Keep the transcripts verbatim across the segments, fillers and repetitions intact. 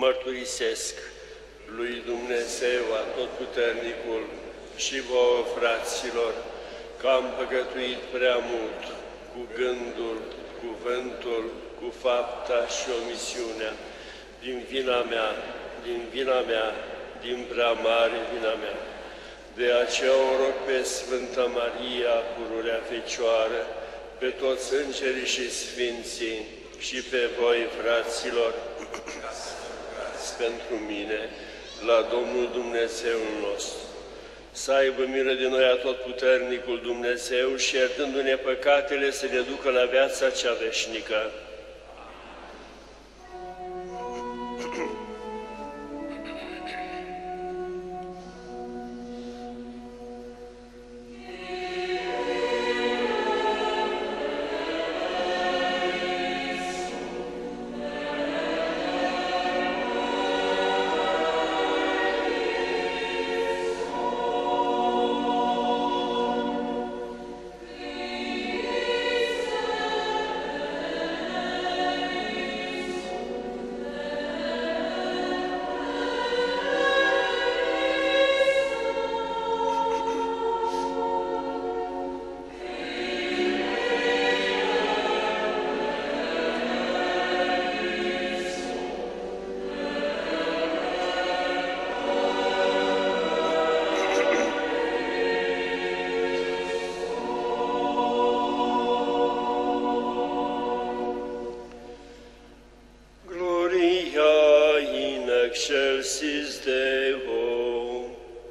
mărturisesc lui Dumnezeu Atotputernicul și vouă, fraților, că am păcătuit prea mult cu gândul, cuvântul, cu fapta și omisiunea, din vina mea, din vina mea, din prea mare vina mea. De aceea o rog pe Sfânta Maria, pururea Fecioară, pe toți îngerii și sfinții și pe voi, fraților, pentru mine, la Domnul Dumnezeul nostru. Să aibă milă de noi Atotputernicul Dumnezeu și, iertându-ne păcatele, să ne ducă la viața cea veșnică. Excelsis Deo.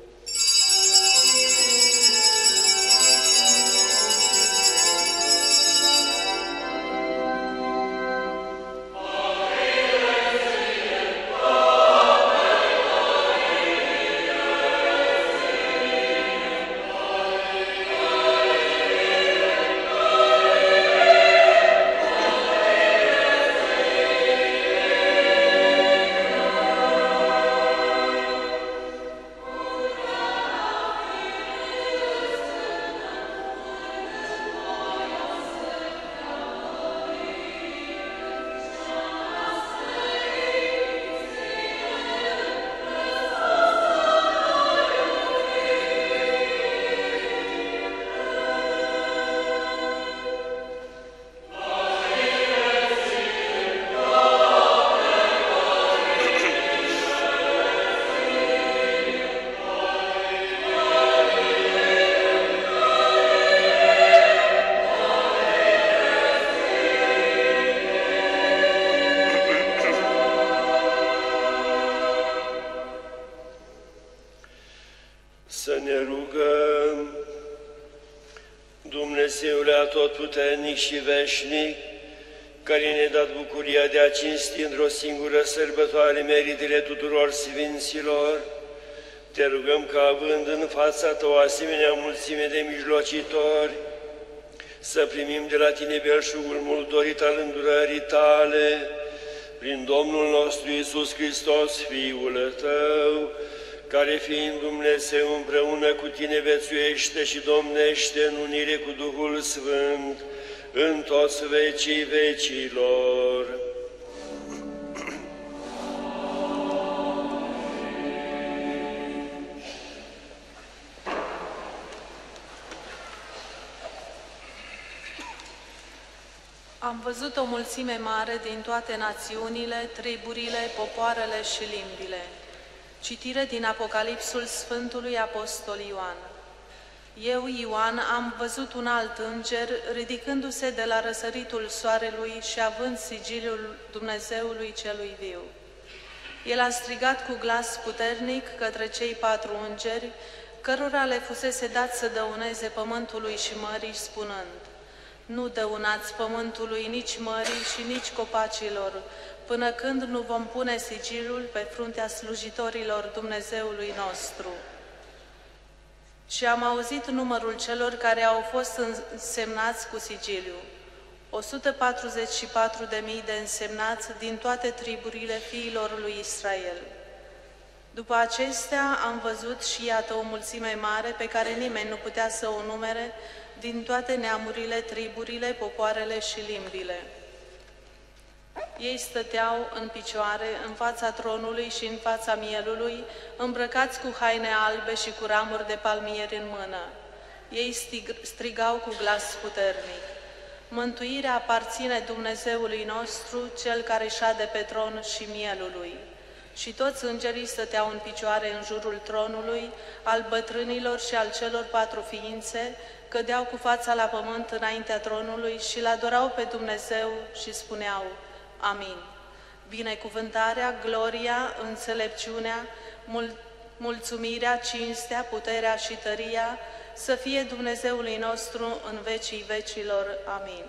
Să ne rugăm. Dumnezeule Atotputernic și veșnic, care ne-ai dat bucuria de a cinsti într-o singură sărbătoare meritele tuturor sfinților, te rugăm ca, având în fața ta o asemenea mulțime de mijlocitori, să primim de la tine belșugul mult dorit al îndurării tale, prin Domnul nostru Iisus Hristos, Fiul tău, care, fiind Dumnezeu, împreună cu tine vețuiește și domnește în unire cu Duhul Sfânt, în toți vecii vecilor. Am văzut o mulțime mare din toate națiunile, triburile, popoarele și limbile. Citire din Apocalipsul Sfântului Apostol Ioan. Eu, Ioan, am văzut un alt înger ridicându-se de la răsăritul soarelui și având sigiliul Dumnezeului celui viu. El a strigat cu glas puternic către cei patru îngeri, cărora le fusese dat să dăuneze pământului și mării, spunând: Nu dăunați pământului, nici mării și nici copacilor, până când nu vom pune sigiliul pe fruntea slujitorilor Dumnezeului nostru. Și am auzit numărul celor care au fost însemnați cu sigiliu, o sută patruzeci și patru de mii de însemnați din toate triburile fiilor lui Israel. După acestea am văzut și iată o mulțime mare pe care nimeni nu putea să o numere, din toate neamurile, triburile, popoarele și limbile. Ei stăteau în picioare în fața tronului și în fața mielului, îmbrăcați cu haine albe și cu ramuri de palmieri în mână. Ei strigau cu glas puternic: Mântuirea aparține Dumnezeului nostru, Cel care șade pe tron și mielului. Și toți îngerii stăteau în picioare în jurul tronului, al bătrânilor și al celor patru ființe, cădeau cu fața la pământ înaintea tronului și îl adorau pe Dumnezeu și spuneau: Amin. Binecuvântarea, gloria, înțelepciunea, mul mulțumirea, cinstea, puterea și tăria să fie Dumnezeului nostru în vecii vecilor. Amin.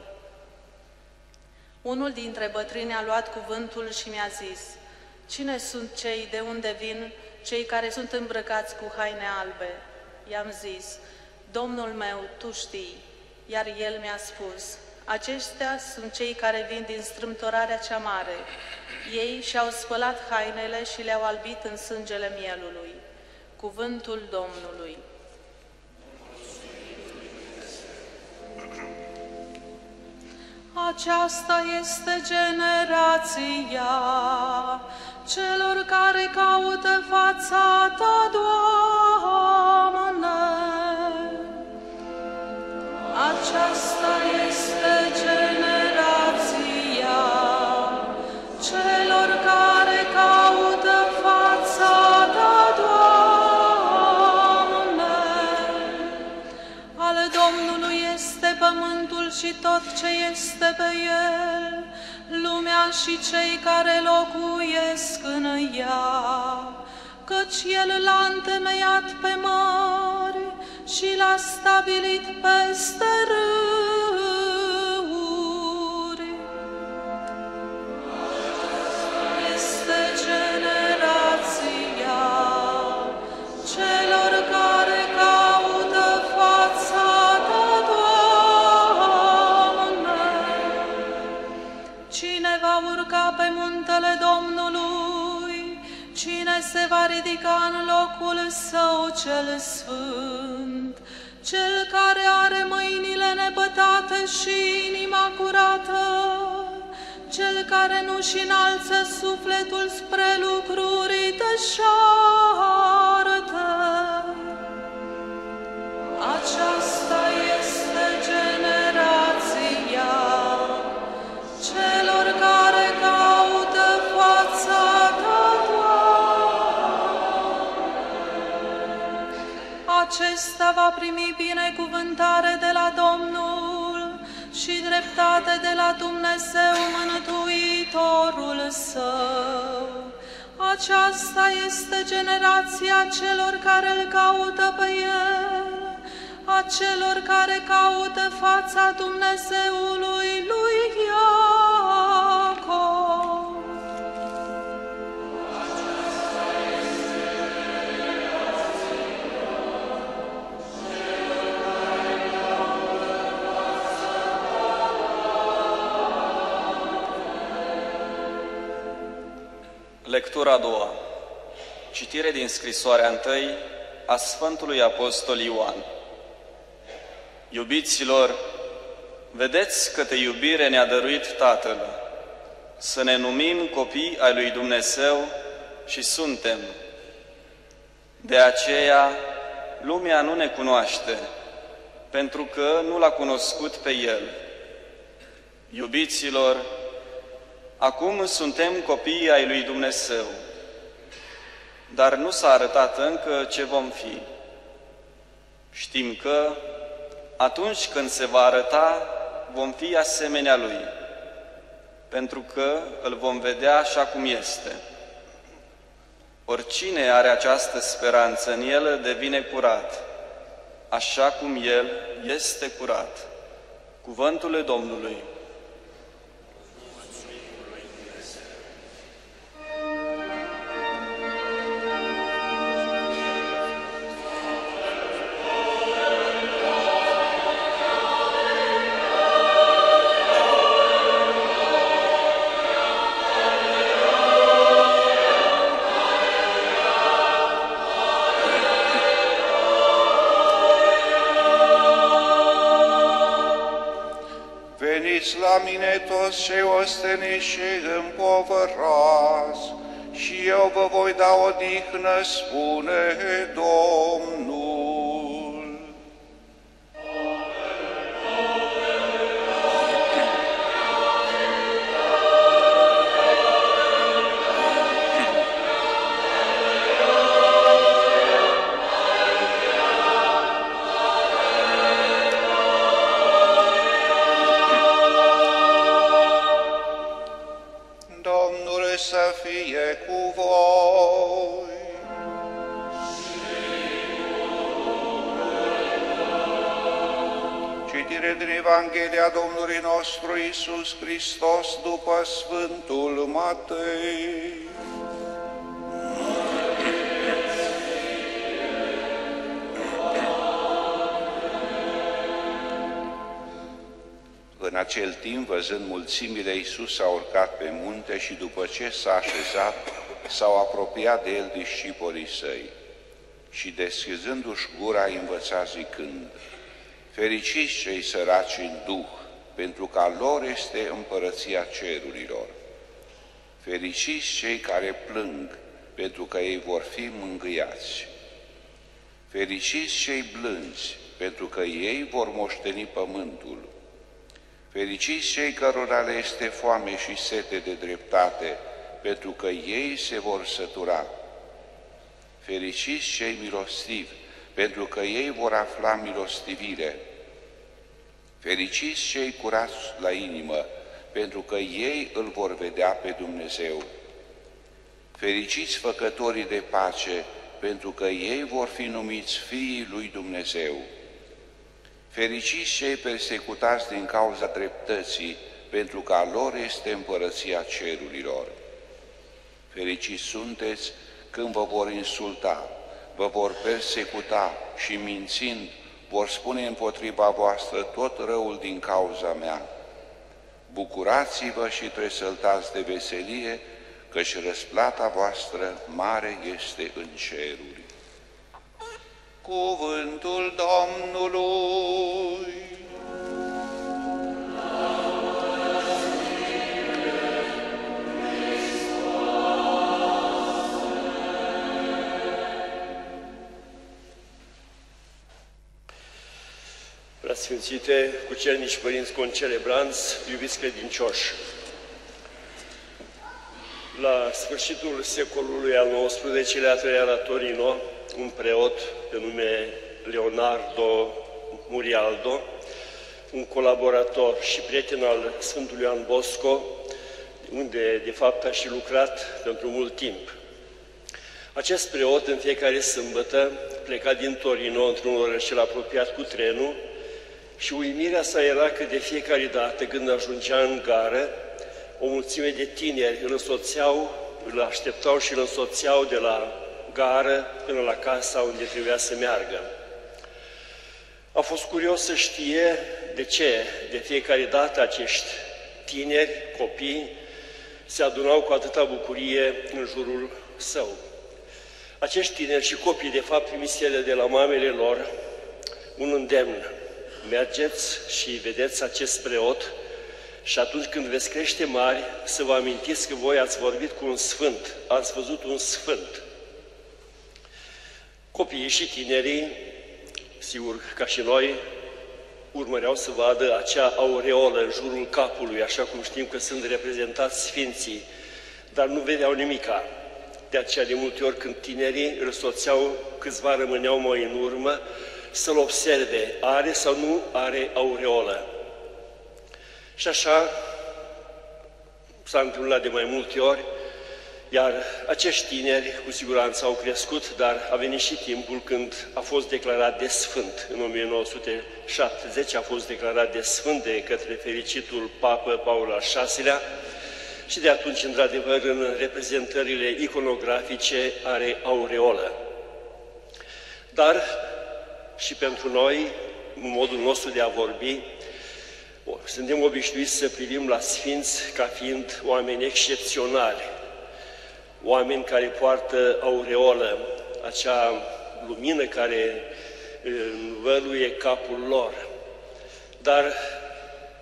Unul dintre bătrâni a luat cuvântul și mi-a zis: Cine sunt cei, de unde vin, cei care sunt îmbrăcați cu haine albe? I-am zis: Domnul meu, tu știi. Iar el mi-a spus: Aceștia sunt cei care vin din strâmtorarea cea mare. Ei și-au spălat hainele și le-au albit în sângele mielului. Cuvântul Domnului. Aceasta este generația celor care caută fața Ta, Doamne. Aceasta este generația celor care caută fața Ta, Doamne. Ale Domnului este pământul și tot ce este pe el, lumea și cei care locuiesc în ea, căci El l-a întemeiat pe mări și l-a stabilit peste râuri. Este generația celor care caută fața Ta, Doamne. Cine va urca pe muntele Domnului? Cine se va ridica în locul Său cel sfânt? Cel care are mâinile nepătate și inima curată, Cel care nu-și înalță sufletul spre lucruri deșarte. Aceasta este generația celor care caută fața Ta, Doamne. Acesta va primi binecuvântare de la Domnul și dreptate de la Dumnezeu Mântuitorul Său. Aceasta este generația celor care îl caută pe El, a celor care caută fața Dumnezeului lui Iacov. Lectura a doua. Citire din scrisoarea întâi a Sfântului Apostol Ioan. Iubiților, vedeți câtă iubire ne-a dăruit Tatăl, să ne numim copii ai lui Dumnezeu și suntem. De aceea, lumea nu ne cunoaște, pentru că nu l-a cunoscut pe El. Iubiților, acum suntem copii ai lui Dumnezeu, dar nu s-a arătat încă ce vom fi. Știm că, atunci când se va arăta, vom fi asemenea Lui, pentru că îl vom vedea așa cum este. Oricine are această speranță în El devine curat, așa cum El este curat. Cuvântul Domnului. toți cei osteniți și împovărați, și eu vă voi da odihnă, spune Domnul. Să fie cu voi. Citire din Evanghelia Domnului nostru Iisus Hristos după Sfântul Matei. În acel timp, văzând mulțimile, Iisus a urcat pe munte și după ce s-a așezat, s-au apropiat de el discipolii săi și deschizându-și gura îi învăța zicând: fericiți cei săraci în duh, pentru că a lor este împărăția cerurilor. Fericiți cei care plâng, pentru că ei vor fi mângâiați. Fericiți cei blânzi, pentru că ei vor moșteni pământul. Fericiți cei cărora le este foame și sete de dreptate, pentru că ei se vor sătura. Fericiți cei milostivi, pentru că ei vor afla milostivire. Fericiți cei curați la inimă, pentru că ei îl vor vedea pe Dumnezeu. Fericiți făcătorii de pace, pentru că ei vor fi numiți fiii lui Dumnezeu. Fericiți cei persecutați din cauza dreptății, pentru că a lor este împărăția cerurilor. Fericiți sunteți când vă vor insulta, vă vor persecuta și mințind vor spune împotriva voastră tot răul din cauza mea. Bucurați-vă și tresăltați de veselie, căci răsplata voastră mare este în ceruri. Cuvântul Domnului. Preasfințite, cucernici părinți concelebranți, iubiți credincioși, la sfârșitul secolului al nouăsprezecelea trăia la Torino un preot pe nume Leonardo Murialdo, un colaborator și prieten al Sfântului Ioan Bosco, unde de fapt a și lucrat pentru mult timp. Acest preot în fiecare sâmbătă pleca din Torino într-un orășel apropiat cu trenul și uimirea sa era că de fiecare dată când ajungea în gară, o mulțime de tineri îl însoțeau, îl așteptau și îl însoțeau de la gară până la casa unde trebuia să meargă. A fost curios să știe de ce de fiecare dată acești tineri, copii, se adunau cu atâta bucurie în jurul său. Acești tineri și copii, de fapt, primiseră de la mamele lor un îndemn. Mergeți și vedeți acest preot și atunci când veți crește mari, să vă amintiți că voi ați vorbit cu un sfânt, ați văzut un sfânt. Copiii și tinerii, sigur, ca și noi, urmăreau să vadă acea aureolă în jurul capului, așa cum știm că sunt reprezentați sfinții, dar nu vedeau nimica. De aceea, de multe ori, când tinerii îl soțeau, câțiva rămâneau mai în urmă, să-l observe, are sau nu are aureolă. Și așa s-a întâmplat de mai multe ori, iar acești tineri cu siguranță au crescut, dar a venit și timpul când a fost declarat de sfânt. În o mie nouă sute șaptezeci a fost declarat de sfânt de către fericitul Papă Paul al șaselea și de atunci, într-adevăr, în reprezentările iconografice are aureolă. Dar și pentru noi, în modul nostru de a vorbi, suntem obișnuiți să privim la sfinți ca fiind oameni excepționali, oameni care poartă aureolă, acea lumină care învăluie capul lor. Dar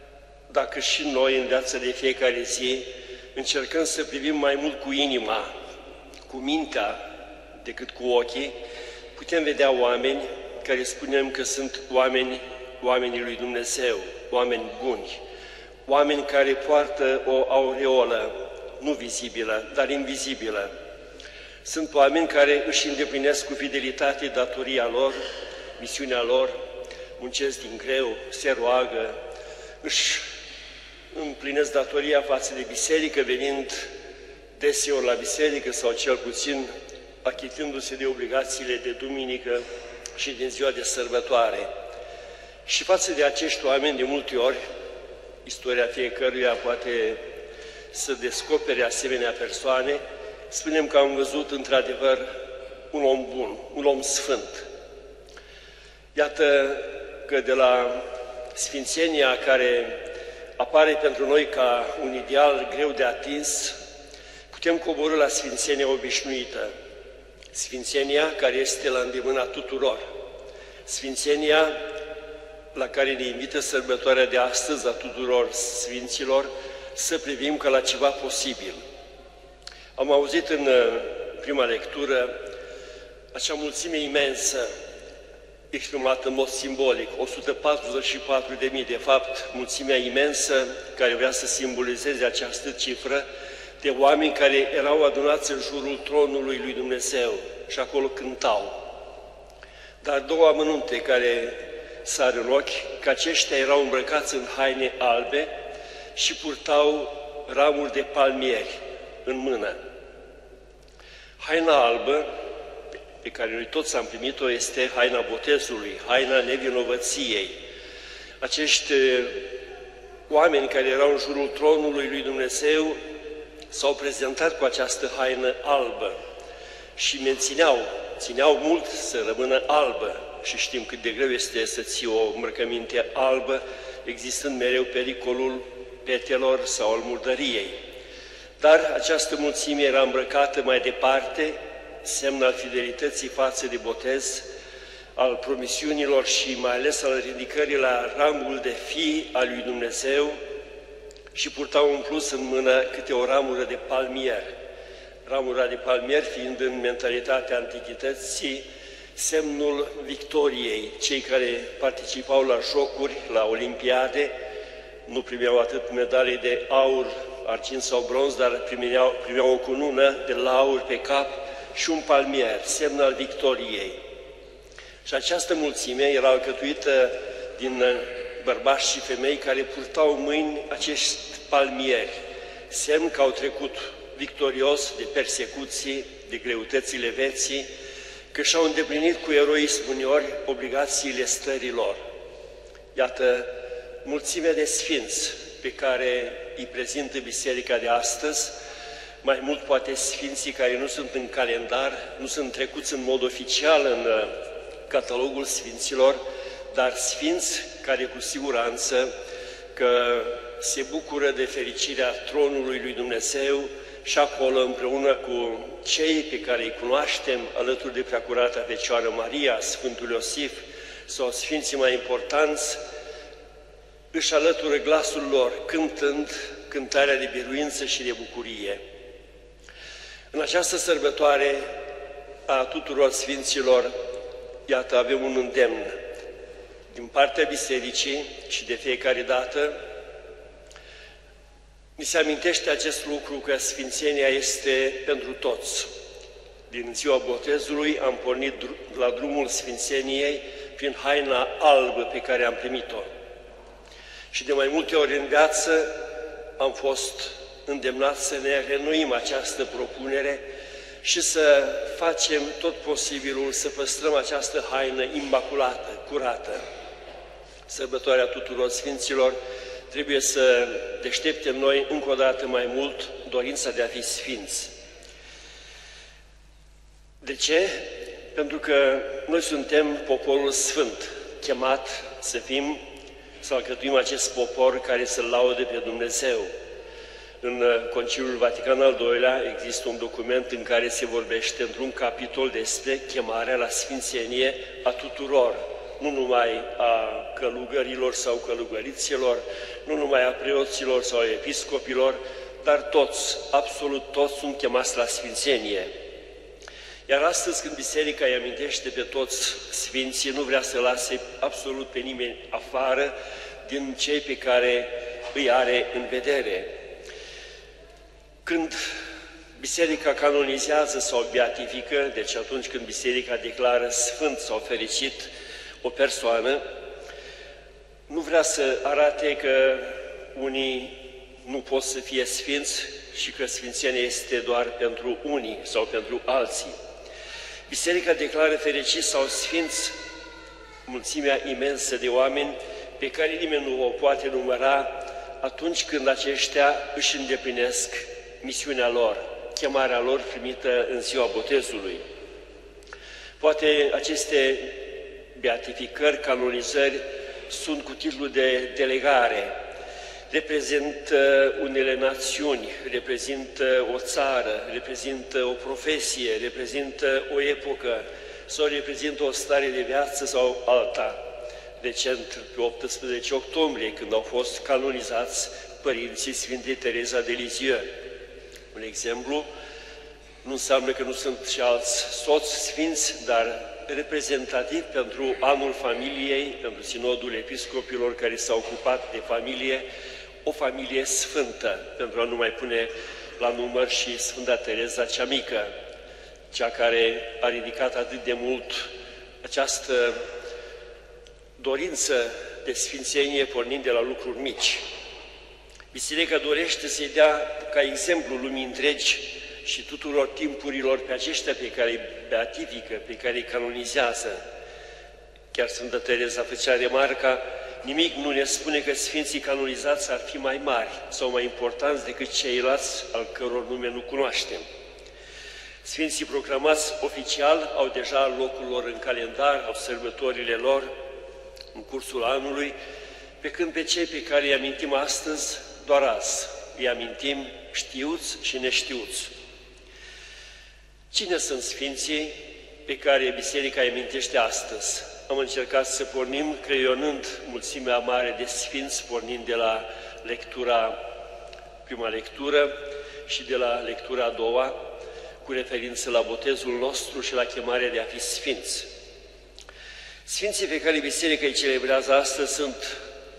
dacă și noi în viața de fiecare zi încercăm să privim mai mult cu inima, cu mintea, decât cu ochii, putem vedea oameni care spunem că sunt oameni, oamenii lui Dumnezeu, oameni buni, oameni care poartă o aureolă nu vizibilă, dar invizibilă. Sunt oameni care își îndeplinesc cu fidelitate datoria lor, misiunea lor, muncesc din greu, se roagă, își împlinesc datoria față de biserică, venind deseori la biserică sau cel puțin achitându-se de obligațiile de duminică și din ziua de sărbătoare. Și față de acești oameni, de multe ori, istoria fiecăruia poate să descopere asemenea persoane, spunem că am văzut într-adevăr un om bun, un om sfânt. Iată că de la sfințenia care apare pentru noi ca un ideal greu de atins, putem coborî la sfințenia obișnuită, sfințenia care este la îndemâna tuturor, sfințenia la care ne invită sărbătoarea de astăzi a tuturor sfinților, să privim ca la ceva posibil. Am auzit în prima lectură acea mulțime imensă, exprimată în mod simbolic, o sută patruzeci și patru de mii, de fapt, mulțimea imensă care vrea să simbolizeze această cifră, de oameni care erau adunați în jurul tronului lui Dumnezeu și acolo cântau. Dar două amănunte care sar în ochi, că aceștia erau îmbrăcați în haine albe și purtau ramuri de palmieri în mână. Haina albă, pe care noi toți am primit-o, este haina botezului, haina nevinovăției. Acești oameni care erau în jurul tronului lui Dumnezeu s-au prezentat cu această haină albă și mențineau, țineau mult să rămână albă. Și știm cât de greu este să ții o îmbrăcăminte albă, existând mereu pericolul petelor sau al murdăriei. Dar această mulțime era îmbrăcată mai departe, semn al fidelității față de botez, al promisiunilor și mai ales al ridicării la rangul de fii al lui Dumnezeu, și purtau în plus în mână câte o ramură de palmier. Ramura de palmier fiind în mentalitatea antichității semnul victoriei. Cei care participau la jocuri, la olimpiade, nu primeau atât medalii de aur, argint sau bronz, dar primeau, primeau o cunună de laur pe cap și un palmier, semn al victoriei. Și această mulțime era alcătuită din bărbați și femei care purtau în mâini acești palmieri, semn că au trecut victorios de persecuții, de greutățile vieții, că și-au îndeplinit cu eroism uneori obligațiile stărilor. Iată mulțimea de sfinți pe care îi prezintă Biserica de astăzi, mai mult poate sfinții care nu sunt în calendar, nu sunt trecuți în mod oficial în catalogul sfinților, dar sfinți care cu siguranță că se bucură de fericirea tronului lui Dumnezeu și acolo împreună cu cei pe care îi cunoaștem alături de Preacurata Fecioară Maria, Sfântul Iosif sau sfinții mai importanți, își alătură glasul lor cântând cântarea de biruință și de bucurie. În această sărbătoare a tuturor sfinților, iată, avem un îndemn din partea Bisericii și de fiecare dată mi se amintește acest lucru, că sfințenia este pentru toți. Din ziua botezului am pornit la drumul sfințeniei prin haina albă pe care am primit-o. Și de mai multe ori în viață am fost îndemnați să ne reînnoim această propunere și să facem tot posibilul să păstrăm această haină imaculată, curată. Sărbătoarea tuturor sfinților trebuie să deșteptem noi încă o dată mai mult dorința de a fi sfinți. De ce? Pentru că noi suntem poporul sfânt, chemat să fim, să alcătuim acest popor care să-L laude pe Dumnezeu. În Conciliul Vatican al doilea există un document în care se vorbește într-un capitol despre chemarea la sfințenie a tuturor, nu numai a călugărilor sau călugăriților, nu numai a preoților sau a episcopilor, dar toți, absolut toți sunt chemați la sfințenie. Iar astăzi, când Biserica îi amintește pe toți sfinții, nu vrea să lase absolut pe nimeni afară din cei pe care îi are în vedere. Când Biserica canonizează sau beatifică, deci atunci când Biserica declară sfânt sau fericit o persoană, nu vrea să arate că unii nu pot să fie sfinți și că sfințenia este doar pentru unii sau pentru alții. Biserica declară fericiți sau sfinți mulțimea imensă de oameni pe care nimeni nu o poate număra atunci când aceștia își îndeplinesc misiunea lor, chemarea lor primită în ziua botezului. Poate aceste beatificări, canonizări sunt cu titlul de delegare, reprezintă unele națiuni, reprezintă o țară, reprezintă o profesie, reprezintă o epocă sau reprezintă o stare de viață sau alta. Recent, pe optsprezece octombrie, când au fost canonizați părinții Sfintei Tereza de Lisieux. Un exemplu, nu înseamnă că nu sunt și alți soți sfinți, dar reprezentativ pentru anul familiei, pentru sinodul episcopilor care s-au ocupat de familie, o familie sfântă, pentru a nu mai pune la număr și Sfânta Tereza cea mică, cea care a ridicat atât de mult această dorință de sfințenie pornind de la lucruri mici. Biserica dorește să-i dea ca exemplu lumii întregi și tuturor timpurilor pe aceștia pe care îi beatifică, pe care îi canonizează. Chiar Sfânta Tereza făcea remarca, nimic nu ne spune că sfinții canonizați ar fi mai mari sau mai importanți decât ceilalți al căror nume nu cunoaștem. Sfinții proclamați oficial au deja locul lor în calendar, au sărbătorile lor în cursul anului, pe când pe cei pe care îi amintim astăzi, doar azi, îi amintim știuți și neștiuți. Cine sunt sfinții pe care Biserica îi amintește astăzi? Am încercat să pornim creionând mulțimea mare de sfinți, pornind de la lectura, prima lectură și de la lectura a doua, cu referință la botezul nostru și la chemarea de a fi sfinți. Sfinții pe care Biserica îi celebrează astăzi sunt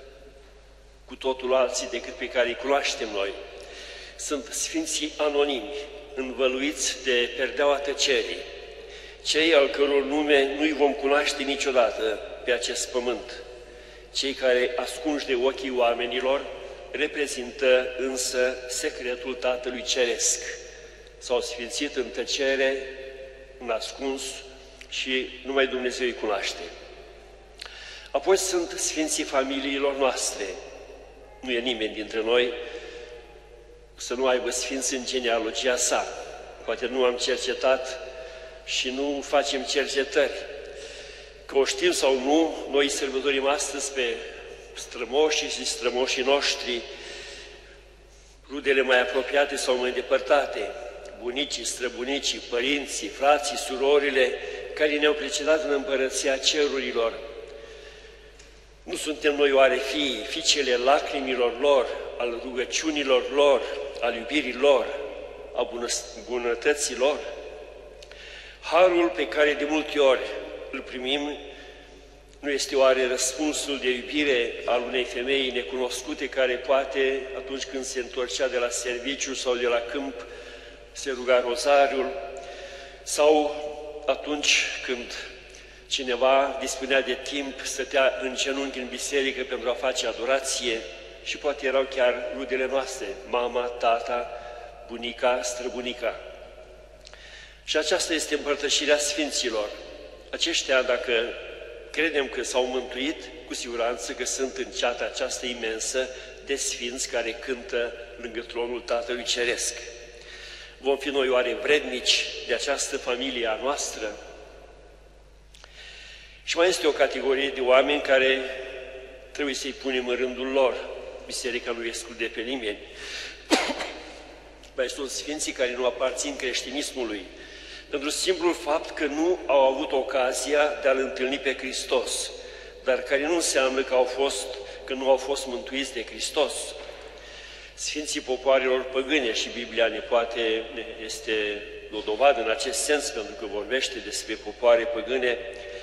cu totul alții decât pe care îi cunoaștem noi. Sunt sfinții anonimi, învăluiți de perdeaua tăcerii, cei al căror nume nu-i vom cunoaște niciodată pe acest pământ. Cei care, ascunși de ochii oamenilor, reprezintă însă secretul Tatălui Ceresc. S-au sfințit în tăcere, în ascuns și numai Dumnezeu îi cunoaște. Apoi sunt sfinții familiilor noastre. Nu e nimeni dintre noi să nu aibă sfinți în genealogia sa. Poate nu am cercetat și nu facem cercetări. Că o știm sau nu, noi sărbătorim astăzi pe strămoșii și strămoșii noștri, rudele mai apropiate sau mai îndepărtate, bunicii, străbunicii, părinții, frații, surorile, care ne-au precedat în împărăția cerurilor. Nu suntem noi oare fii, fiicele lacrimilor lor, al rugăciunilor lor, al iubirii lor, a bunătății lor? Harul pe care de multe ori îl primim nu este oare răspunsul de iubire al unei femei necunoscute care poate, atunci când se întorcea de la serviciu sau de la câmp, se ruga rozariul, sau atunci când cineva dispunea de timp, stătea în genunchi în biserică pentru a face adorație și poate erau chiar rudele noastre, mama, tata, bunica, străbunica. Și aceasta este împărtășirea sfinților. Aceștia, dacă credem că s-au mântuit, cu siguranță că sunt în ceata aceasta imensă de sfinți care cântă lângă tronul Tatălui Ceresc. Vom fi noi oare vrednici de această familie a noastră? Și mai este o categorie de oameni care trebuie să-i punem în rândul lor. Biserica nu exclude pe nimeni. Mai sunt sfinții care nu aparțin creștinismului, pentru simplul fapt că nu au avut ocazia de a-L întâlni pe Hristos, dar care nu înseamnă că, au fost, că nu au fost mântuiți de Hristos. Sfinții popoarelor păgâne, și Biblia ne poate, este o dovadă în acest sens, pentru că vorbește despre popoare păgâne,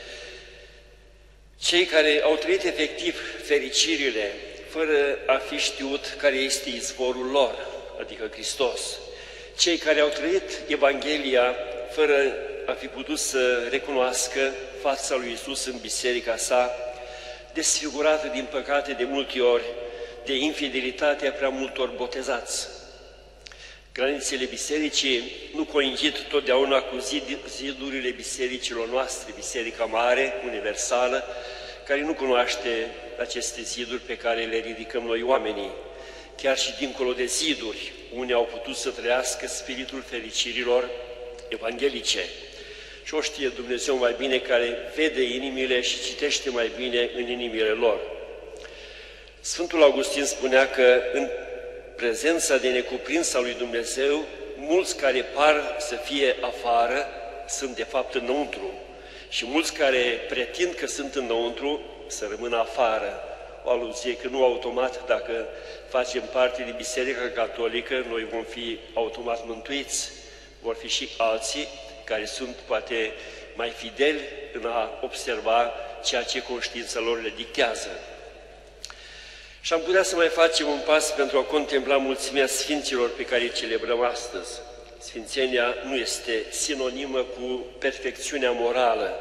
cei care au trăit efectiv fericirile, fără a fi știut care este izvorul lor, adică Hristos. Cei care au trăit Evanghelia fără a fi putut să recunoască fața lui Iisus în biserica sa, desfigurată din păcate de multe ori, de infidelitatea prea multor botezați. Granițele bisericii nu coincid totdeauna cu zid, zidurile bisericilor noastre, Biserica Mare, Universală, care nu cunoaște aceste ziduri pe care le ridicăm noi oamenii. Chiar și dincolo de ziduri, unii au putut să trăiască spiritul fericirilor evanghelice. Și o știe Dumnezeu mai bine, care vede inimile și citește mai bine în inimile lor. Sfântul Augustin spunea că în prezența de necuprins a lui Dumnezeu, mulți care par să fie afară, sunt de fapt înăuntru. Și mulți care pretind că sunt înăuntru, să rămână afară. O aluzie că nu automat, dacă facem parte din Biserica Catolică, noi vom fi automat mântuiți. Vor fi și alții care sunt poate mai fideli în a observa ceea ce conștiința lor le dictează. Și am putea să mai facem un pas pentru a contempla mulțimea sfinților pe care îi celebrăm astăzi. Sfințenia nu este sinonimă cu perfecțiunea morală.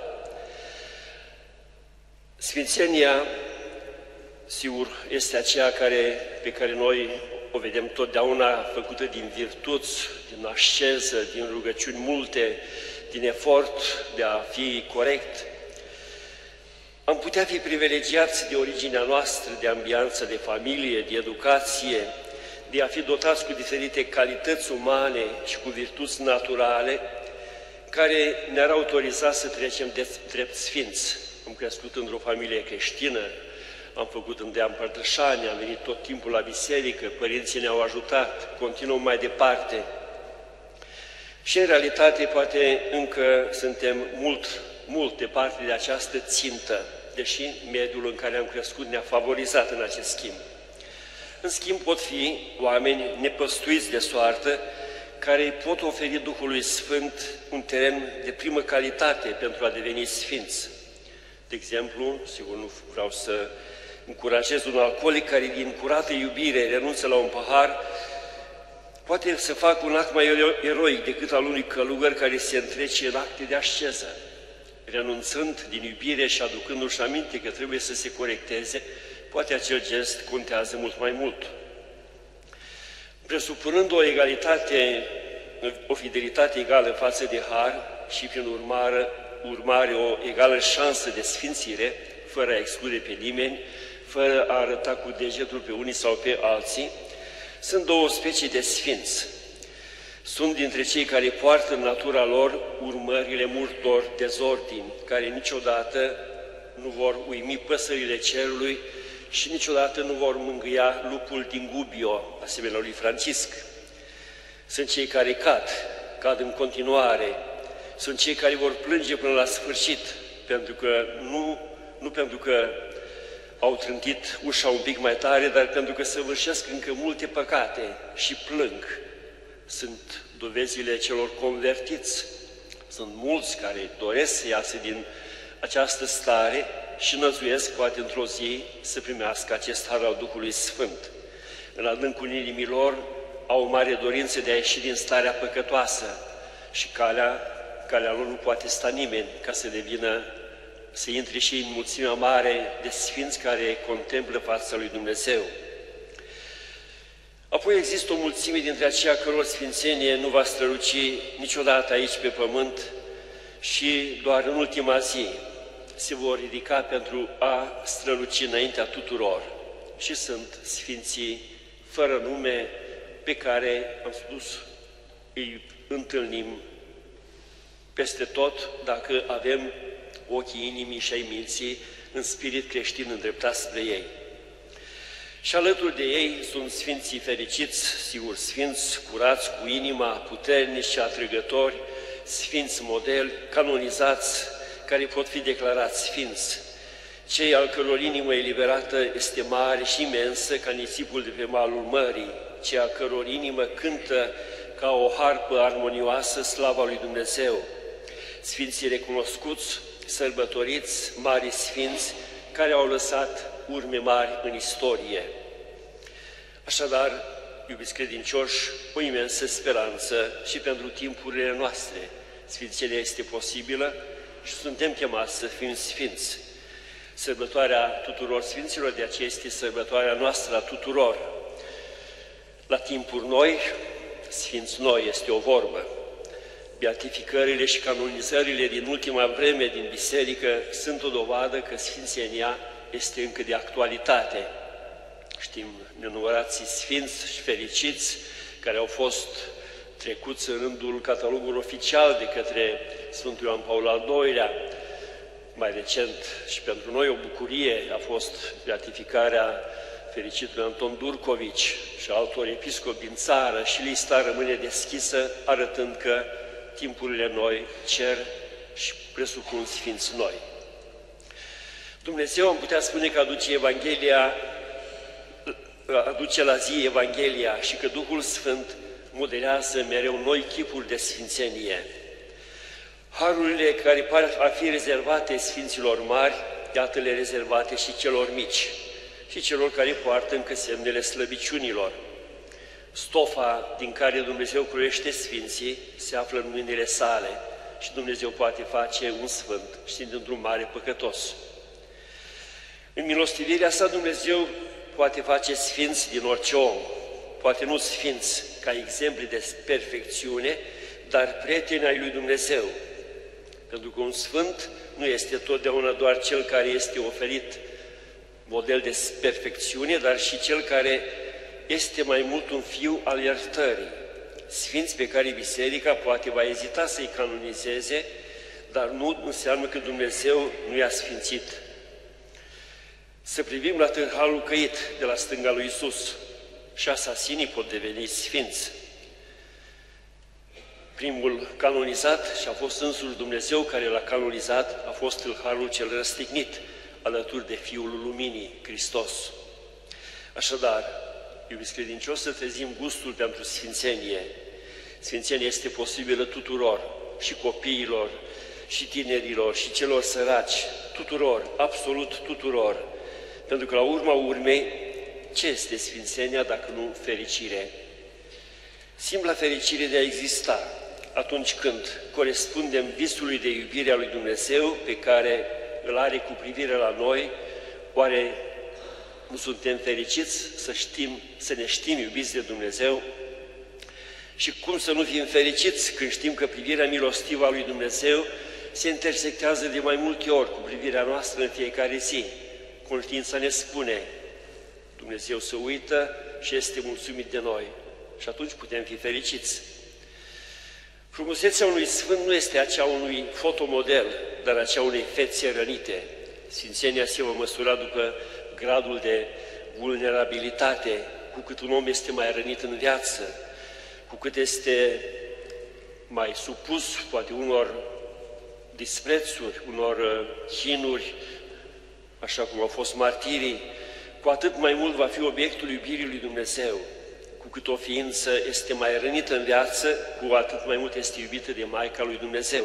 Sfințenia, sigur, este aceea care, pe care noi o vedem totdeauna făcută din virtuți, din asceză, din rugăciuni multe, din efort de a fi corect. Am putea fi privilegiați de originea noastră, de ambianță, de familie, de educație, de a fi dotați cu diferite calități umane și cu virtuți naturale, care ne-ar autoriza să trecem de drept sfinți. Am crescut într-o familie creștină, am făcut îndeam părtășani, am venit tot timpul la biserică, părinții ne-au ajutat, continuăm mai departe. Și în realitate poate încă suntem mult, mult departe de această țintă, deși mediul în care am crescut ne-a favorizat în acest schimb. În schimb pot fi oameni nepăstuiți de soartă, care pot oferi Duhului Sfânt un teren de primă calitate pentru a deveni sfinți. De exemplu, sigur nu vreau să încurajez un alcoolic care din curată iubire renunță la un pahar, poate să facă un act mai eroic decât al unui călugăr care se întrece în acte de asceză, renunțând din iubire și aducându-și aminte că trebuie să se corecteze, poate acel gest contează mult mai mult. Presupunând o egalitate, o fidelitate egală față de har și prin urmare, urmare o egală șansă de sfințire, fără a exclude pe nimeni, fără a arăta cu degetul pe unii sau pe alții, sunt două specii de sfinți. Sunt dintre cei care poartă în natura lor urmările multor dezordini, care niciodată nu vor uimi păsările cerului și niciodată nu vor mângâia lupul din Gubbio, asemenea lui Francisc. Sunt cei care cad, cad în continuare, sunt cei care vor plânge până la sfârșit, pentru că nu, nu pentru că au trântit ușa un pic mai tare, dar pentru că săvârșesc încă multe păcate și plâng. Sunt dovezile celor convertiți. Sunt mulți care doresc să iasă din această stare și năzuiesc, poate într-o zi, să primească acest har al Duhului Sfânt. În adâncul inimilor au o mare dorință de a ieși din starea păcătoasă și calea, calea lor nu poate sta nimeni ca să devină, să intre și în mulțimea mare de sfinți care contemplă fața lui Dumnezeu. Apoi există o mulțime dintre aceia căror sfințenie nu va străluci niciodată aici pe pământ și doar în ultima zi se vor ridica pentru a străluci înaintea tuturor. Și sunt sfinții fără nume pe care, am spus, îi întâlnim peste tot dacă avem ochii inimii și ai minții în spirit creștin îndreptat spre ei. Și alături de ei sunt sfinții fericiți, sigur, sfinți curați cu inima, puternici și atrăgători, sfinți modeli, canonizați, care pot fi declarați sfinți. cei al căror inimă eliberată este mare și imensă ca nisipul de pe malul mării, cei al căror inimă cântă ca o harpă armonioasă slava lui Dumnezeu, sfinții recunoscuți, sărbătoriți, mari sfinți, care au lăsat urme mari în istorie. Așadar, iubiți credincioși, o imensă speranță și pentru timpurile noastre. Sfințenia este posibilă și suntem chemați să fim sfinți. Sărbătoarea tuturor sfinților, de aceea este sărbătoarea noastră a tuturor. La timpuri noi, sfinți noi este o vorbă. Beatificările și canonizările din ultima vreme din biserică sunt o dovadă că sfințenia este încă de actualitate. Știm nenumărații sfinți și fericiți care au fost trecuți în rândul catalogului oficial de către Sfântul Ioan Paul al doilea. Mai recent și pentru noi o bucurie a fost beatificarea fericitului Anton Durcovici și altor episcopi din țară și lista rămâne deschisă, arătând că timpurile noi cer și presupun sfinți noi. Dumnezeu, am putea spune că aduce Evanghelia, aduce la zi Evanghelia și că Duhul Sfânt modelează mereu noi chipuri de sfințenie. Harurile care par a fi rezervate sfinților mari, iată-le rezervate și celor mici și celor care poartă încă semnele slăbiciunilor. Stofa din care Dumnezeu croiește sfinții se află în mâinile sale și Dumnezeu poate face un sfânt știind într-un mare păcătos. În milostivirea sa Dumnezeu poate face sfinți din orice om, poate nu sfinți ca exemple de perfecțiune, dar prieteni ai lui Dumnezeu. Pentru că un sfânt nu este totdeauna doar cel care este oferit model de perfecțiune, dar și cel care este mai mult un fiu al iertării. Sfinți pe care Biserica poate va ezita să-i canonizeze, dar nu înseamnă că Dumnezeu nu i-a sfințit. Să privim la tâlharul căit de la stânga lui Iisus. Și asasinii pot deveni sfinți. Primul canonizat, și a fost însuși Dumnezeu care l-a canonizat, a fost tâlharul cel răstignit, alături de Fiul Luminii, Hristos. Așadar, iubiți credincioși, să trezim gustul pentru sfințenie. Sfințenia este posibilă tuturor, și copiilor, și tinerilor, și celor săraci, tuturor, absolut tuturor. Pentru că la urma urmei, ce este sfințenia dacă nu fericire? Simpla fericire de a exista, atunci când corespundem visului de iubire a lui Dumnezeu pe care îl are cu privire la noi, oare nu suntem fericiți să știm, să ne știm iubiți de Dumnezeu? Și cum să nu fim fericiți când știm că privirea milostivă a lui Dumnezeu se intersectează de mai multe ori cu privirea noastră în fiecare zi? Conștiința ne spune, Dumnezeu se uită și este mulțumit de noi și atunci putem fi fericiți. Frumusețea unui sfânt nu este aceea unui fotomodel, dar aceea unei fețe rănite. Sfințenia se va măsura după gradul de vulnerabilitate, cu cât un om este mai rănit în viață, cu cât este mai supus, poate, unor disprețuri, unor chinuri, așa cum au fost martirii, cu atât mai mult va fi obiectul iubirii lui Dumnezeu. Cu cât o ființă este mai rănită în viață, cu atât mai mult este iubită de Maica lui Dumnezeu.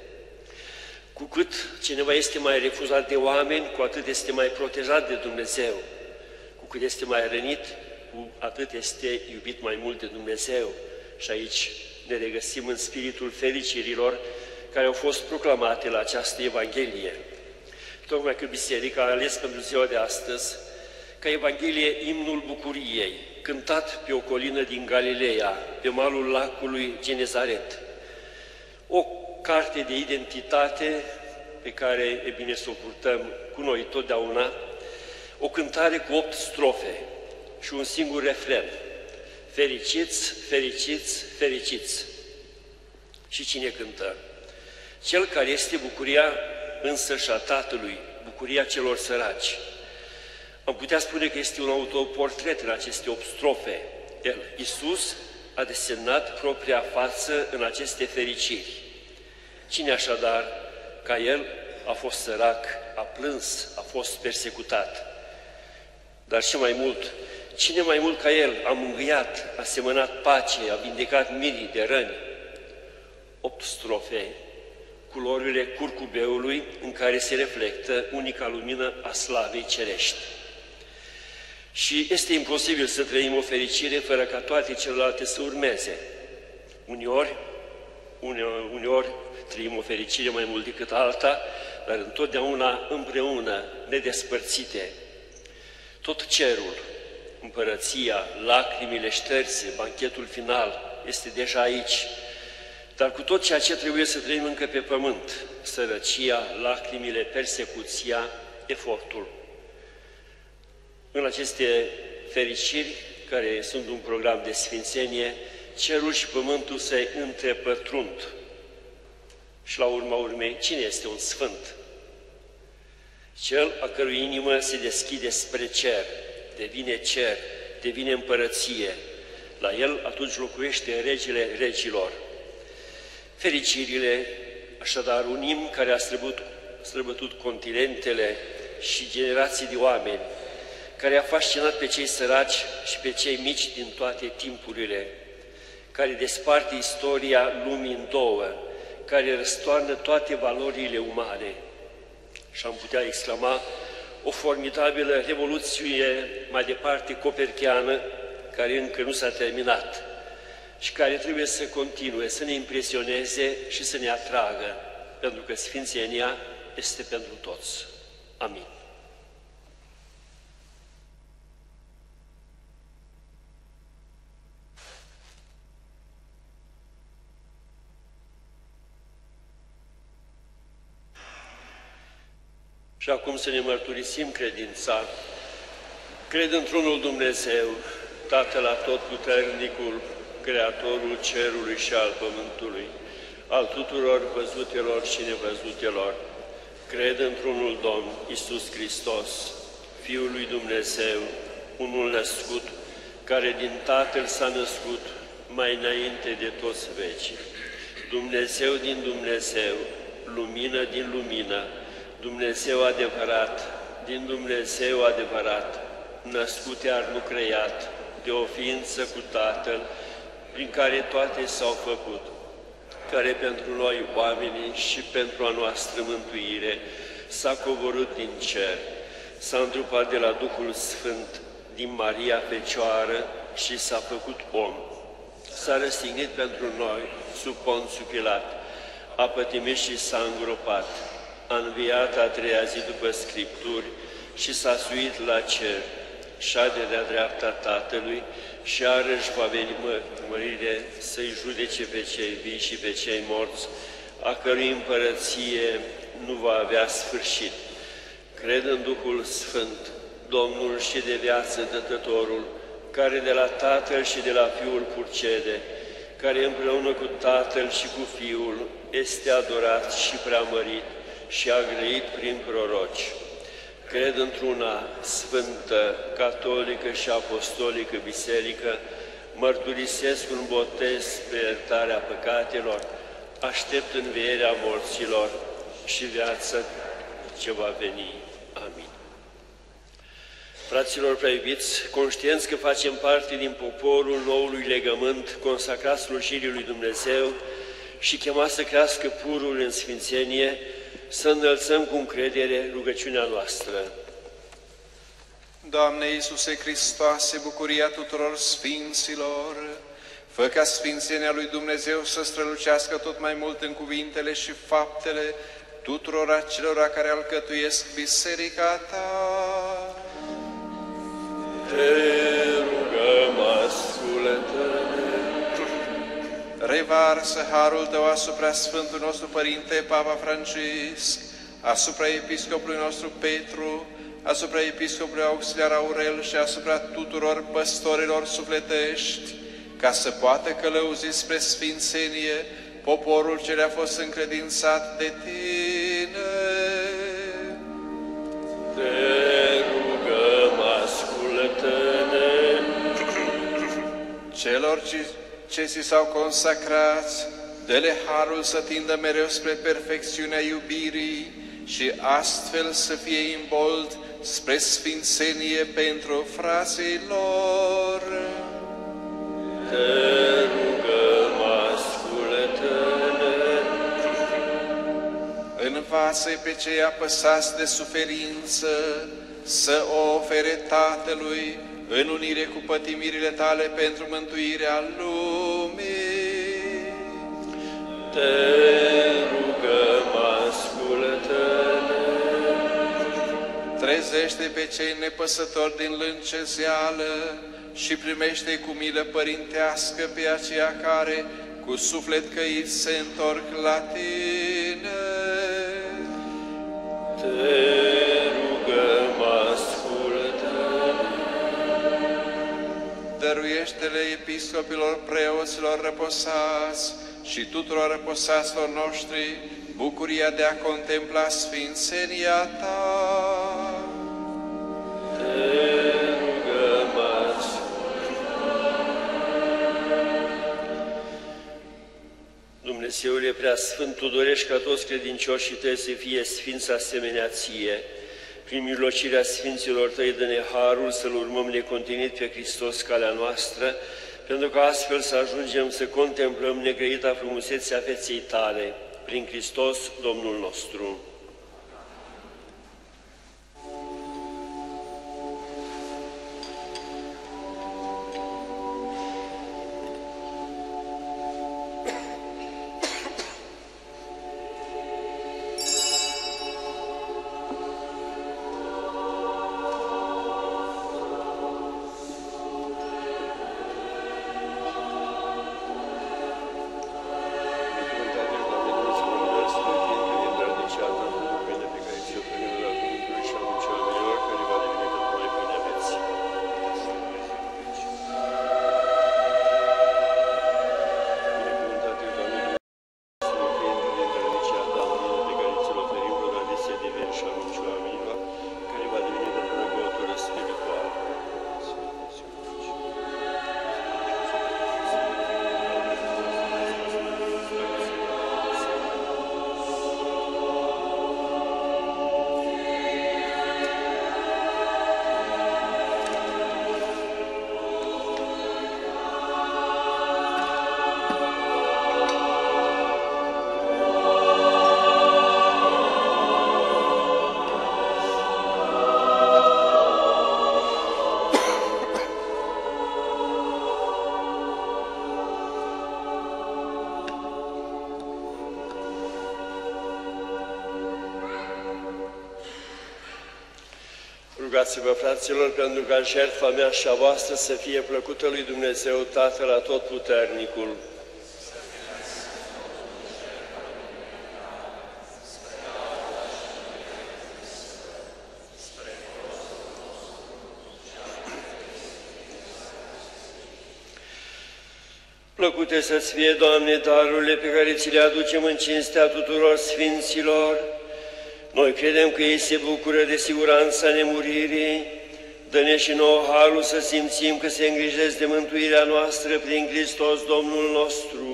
Cu cât cineva este mai refuzat de oameni, cu atât este mai protejat de Dumnezeu. Cu cât este mai rănit, cu atât este iubit mai mult de Dumnezeu. Și aici ne regăsim în spiritul fericirilor care au fost proclamate la această Evanghelie. Tocmai că Biserica a ales pentru ziua de astăzi ca Evanghelie imnul bucuriei, cântat pe o colină din Galileea, pe malul lacului Genezaret. O carte de identitate pe care e bine să o purtăm cu noi totdeauna, o cântare cu opt strofe și un singur refren. Fericiți, fericiți, fericiți. Și cine cântă? Cel care este bucuria însăși a Tatălui, bucuria celor săraci. Am putea spune că este un autoportret în aceste opt strofe. El, Iisus, a desemnat propria față în aceste fericiri. Cine așadar, ca El, a fost sărac a plâns, a fost persecutat. Dar și mai mult, cine mai mult ca El a mângâiat, a semănat pace, a vindecat mirii de răni. Opt strofe, culorile curcubeului în care se reflectă unica lumină a slavei cerești. Și este imposibil să trăim o fericire fără ca toate celelalte să urmeze. Uneori, uneori, uneori trăim o fericire mai mult decât alta, dar întotdeauna împreună, nedespărțite. Tot cerul, împărăția, lacrimile șterse, banchetul final este deja aici, dar cu tot ceea ce trebuie să trăim încă pe pământ, sărăcia, lacrimile, persecuția, efortul. În aceste fericiri, care sunt un program de sfințenie, cerul și pământul se întrepătrund. Și la urma urmei, cine este un sfânt? Cel a cărui inimă se deschide spre cer, devine cer, devine împărăție. La el atunci locuiește regele regilor. Fericirile, așadar, un imn care a străbătut, străbătut continentele și generații de oameni, care a fascinat pe cei săraci și pe cei mici din toate timpurile, care desparte istoria lumii în două, care răstoarnă toate valorile umane. Și am putea exclama o formidabilă revoluție mai departe copercheană, care încă nu s-a terminat și care trebuie să continue, să ne impresioneze și să ne atragă, pentru că sfințenia este pentru toți. Amin. Și acum să ne mărturisim credința. Cred într-unul Dumnezeu, Tatăl Atotputernicul, Creatorul cerului și al pământului, al tuturor văzutelor și nevăzutelor. Cred într-unul Domn, Iisus Hristos, Fiul lui Dumnezeu, unul născut, care din Tatăl s-a născut mai înainte de toți vecii. Dumnezeu din Dumnezeu, lumină din lumină, Dumnezeu adevărat, din Dumnezeu adevărat, născut iar nu creat, de o ființă cu Tatăl, prin care toate s-au făcut, care pentru noi oamenii și pentru a noastră mântuire s-a coborât din cer, s-a întrupat de la Duhul Sfânt, din Maria Fecioară și s-a făcut om. S-a răstignit pentru noi sub Ponțiu Pilat, a pătimit și s-a îngropat, a înviat a treia zi după Scripturi și s-a suit la cer, șade de-a dreapta Tatălui și iarăși va veni mă, mărire să-i judece pe cei vii și pe cei morți, a cărui împărăție nu va avea sfârșit. Cred în Duhul Sfânt, Domnul și de viață Dătătorul, care de la Tatăl și de la Fiul purcede, care împreună cu Tatăl și cu Fiul este adorat și preamărit și a grăit prin proroci. Cred într-una sfântă, catolică și apostolică biserică, mărturisesc un botez pe iertarea păcatelor, aștept învierea morților și viața ce va veni. Amin. Fraților prea iubiți, conștienți că facem parte din poporul noului legământ, consacrat slujirii lui Dumnezeu și chemat să crească purul în sfințenie, să înălțăm cu încredere rugăciunea noastră. Doamne Iisuse Hristoase, bucuria tuturor sfinților, fă ca sfințenia lui Dumnezeu să strălucească tot mai mult în cuvintele și faptele tuturor acelora care alcătuiesc biserica Ta. Te rugăm, ascultă-ne. Revarsă harul Tău asupra Sfântul nostru Părinte Papa Francisc, asupra Episcopului nostru Petru, asupra Episcopului Auxiliar Aurel și asupra tuturor păstorilor sufletești, ca să poată călăuzi spre sfințenie poporul ce le-a fost încredințat de Tine. Te rugăm, ascultă-ne. Celor ce ce ți s-au consacrat, dă-le harul să tindă mereu spre perfecțiunea iubirii și astfel să fie imbold spre sfințenie pentru frații lor. Te rugăm, ascultă-ne. Învață-i pe cei apăsați de suferință să o ofere Tatălui în unire cu pătimirile tale pentru mântuirea lumii. Te rugăm, ascultă-ne. Trezește pe cei nepăsători din lâncezeală și primește cu milă părintească pe aceia care cu suflet căit se întorc la tine. Te rugăm, ascultă-ne. Dăruiește-le episcopilor, preoților răposați și tuturor răposaților noștri bucuria de a contempla sfințenia ta. Te rugăm, Dumnezeule preasfânt, Tu dorești ca toți credincioșii Tăi să fie sfinți asemenea Ție. Prin mijlocirea Sfinților Tăi, dă-ne harul să-L urmăm necontenit pe Hristos, calea noastră, pentru că astfel să ajungem să contemplăm negrăita frumusețea feței Tale, prin Hristos Domnul nostru. Rugați-vă, fraților, pentru ca jertfa mea și a voastră să fie plăcută lui Dumnezeu Tatăl Atotputernicul. Plăcute să-ți fie, Doamne, darurile pe care ți le aducem în cinstea tuturor sfinților. Noi credem că ei se bucură de siguranța nemuririi. Dă-ne și nouă harul să simțim că se îngrijesc de mântuirea noastră prin Hristos Domnul nostru.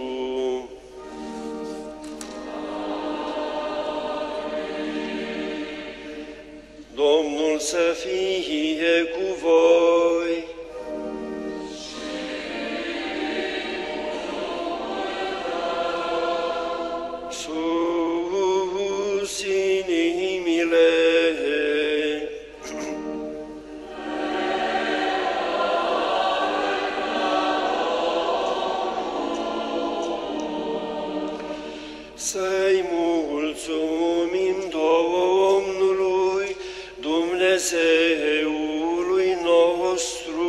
Domnul să fie cu voi. Sus inimile. Să-i mulțumim Domnului, Dumnezeului nostru.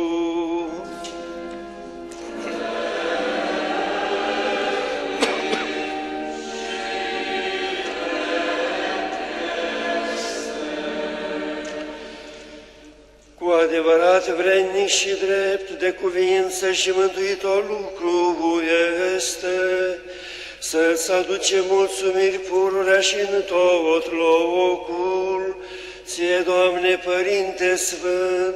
Cu adevărat vrednic și drept de cuvință și mântuitor lucru este să-ți aducem mulțumiri pururea și în tot locul, Ție, Doamne, Părinte Sfânt,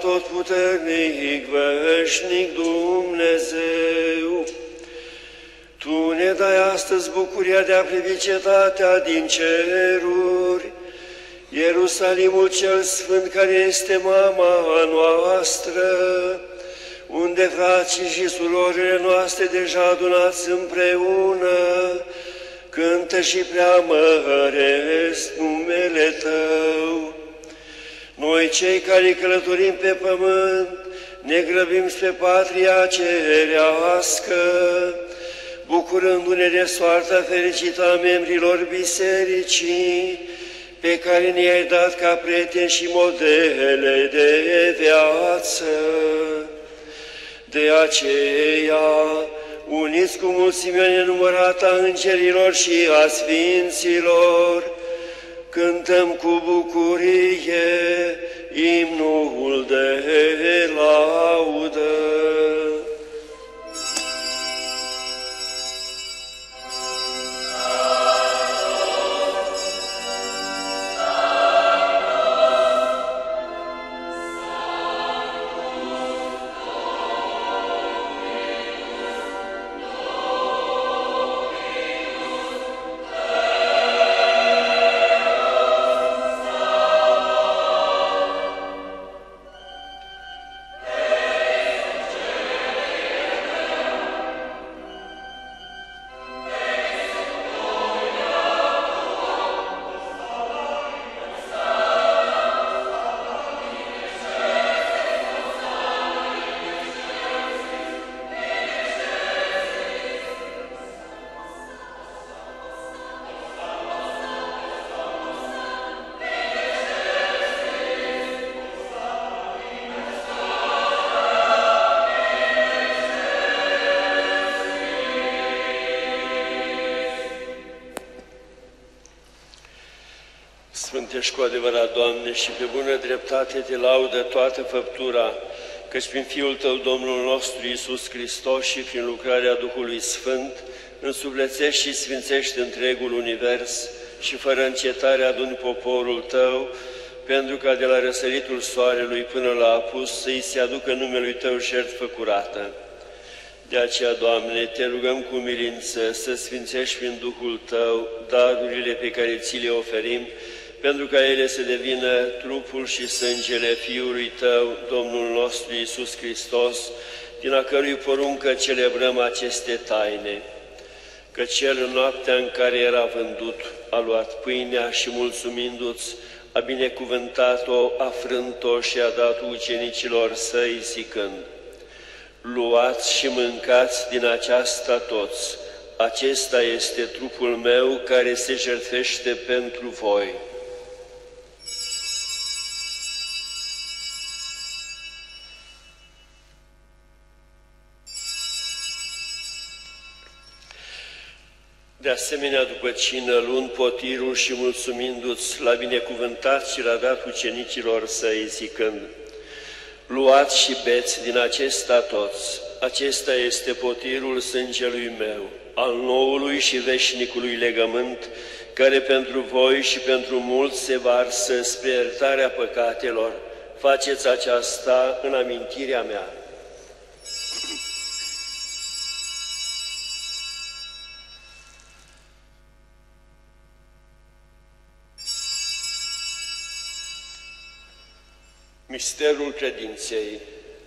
atotputernic, veșnic Dumnezeu, Tu ne dai astăzi bucuria de a privi cetatea din ceruri, Ierusalimul cel Sfânt, care este mama noastră, unde frații și surorile noastre deja adunați împreună, cântă și preamăresc numele Tău. Noi, cei care călătorim pe pământ, ne grăbim spre patria cerească, bucurându-ne de soarta fericită a membrilor bisericii, pe care ne-ai dat ca prieteni și modele de viață. De aceea, uniți cu mulțimea nenumărată a îngerilor și a sfinților, cântăm cu bucurie imnul de laudă. Sfântești cu adevărat, Doamne, și pe bună dreptate Te laudă toată făptura, căci prin Fiul Tău, Domnul nostru Iisus Hristos, și prin lucrarea Duhului Sfânt, însuflețești și sfințești întregul univers și fără încetare aduni poporul Tău, pentru ca de la răsăritul soarelui până la apus să-i se aducă numelui Tău jertfă curată. De aceea, Doamne, Te rugăm cu milință să sfințești prin Duhul Tău darurile pe care Ți le oferim, pentru ca ele să devină trupul și sângele Fiului Tău, Domnul nostru Iisus Hristos, din a cărui poruncă celebrăm aceste taine. Că Cel în noaptea în care era vândut a luat pâinea și, mulțumindu-ți, a binecuvântat-o, a frânt-o și a dat ucenicilor Săi, zicând: luați și mâncați din aceasta toți, acesta este trupul meu care se jertfește pentru voi. De asemenea, după cină, luând potirul și mulțumindu-ți, l-a binecuvântat și l-a dat ucenicilor Săi, zicând: luați și beți din acesta toți, acesta este potirul sângelui meu, al noului și veșnicului legământ, care pentru voi și pentru mulți se varsă spre iertarea păcatelor. Faceți aceasta în amintirea mea. Misterul credinței.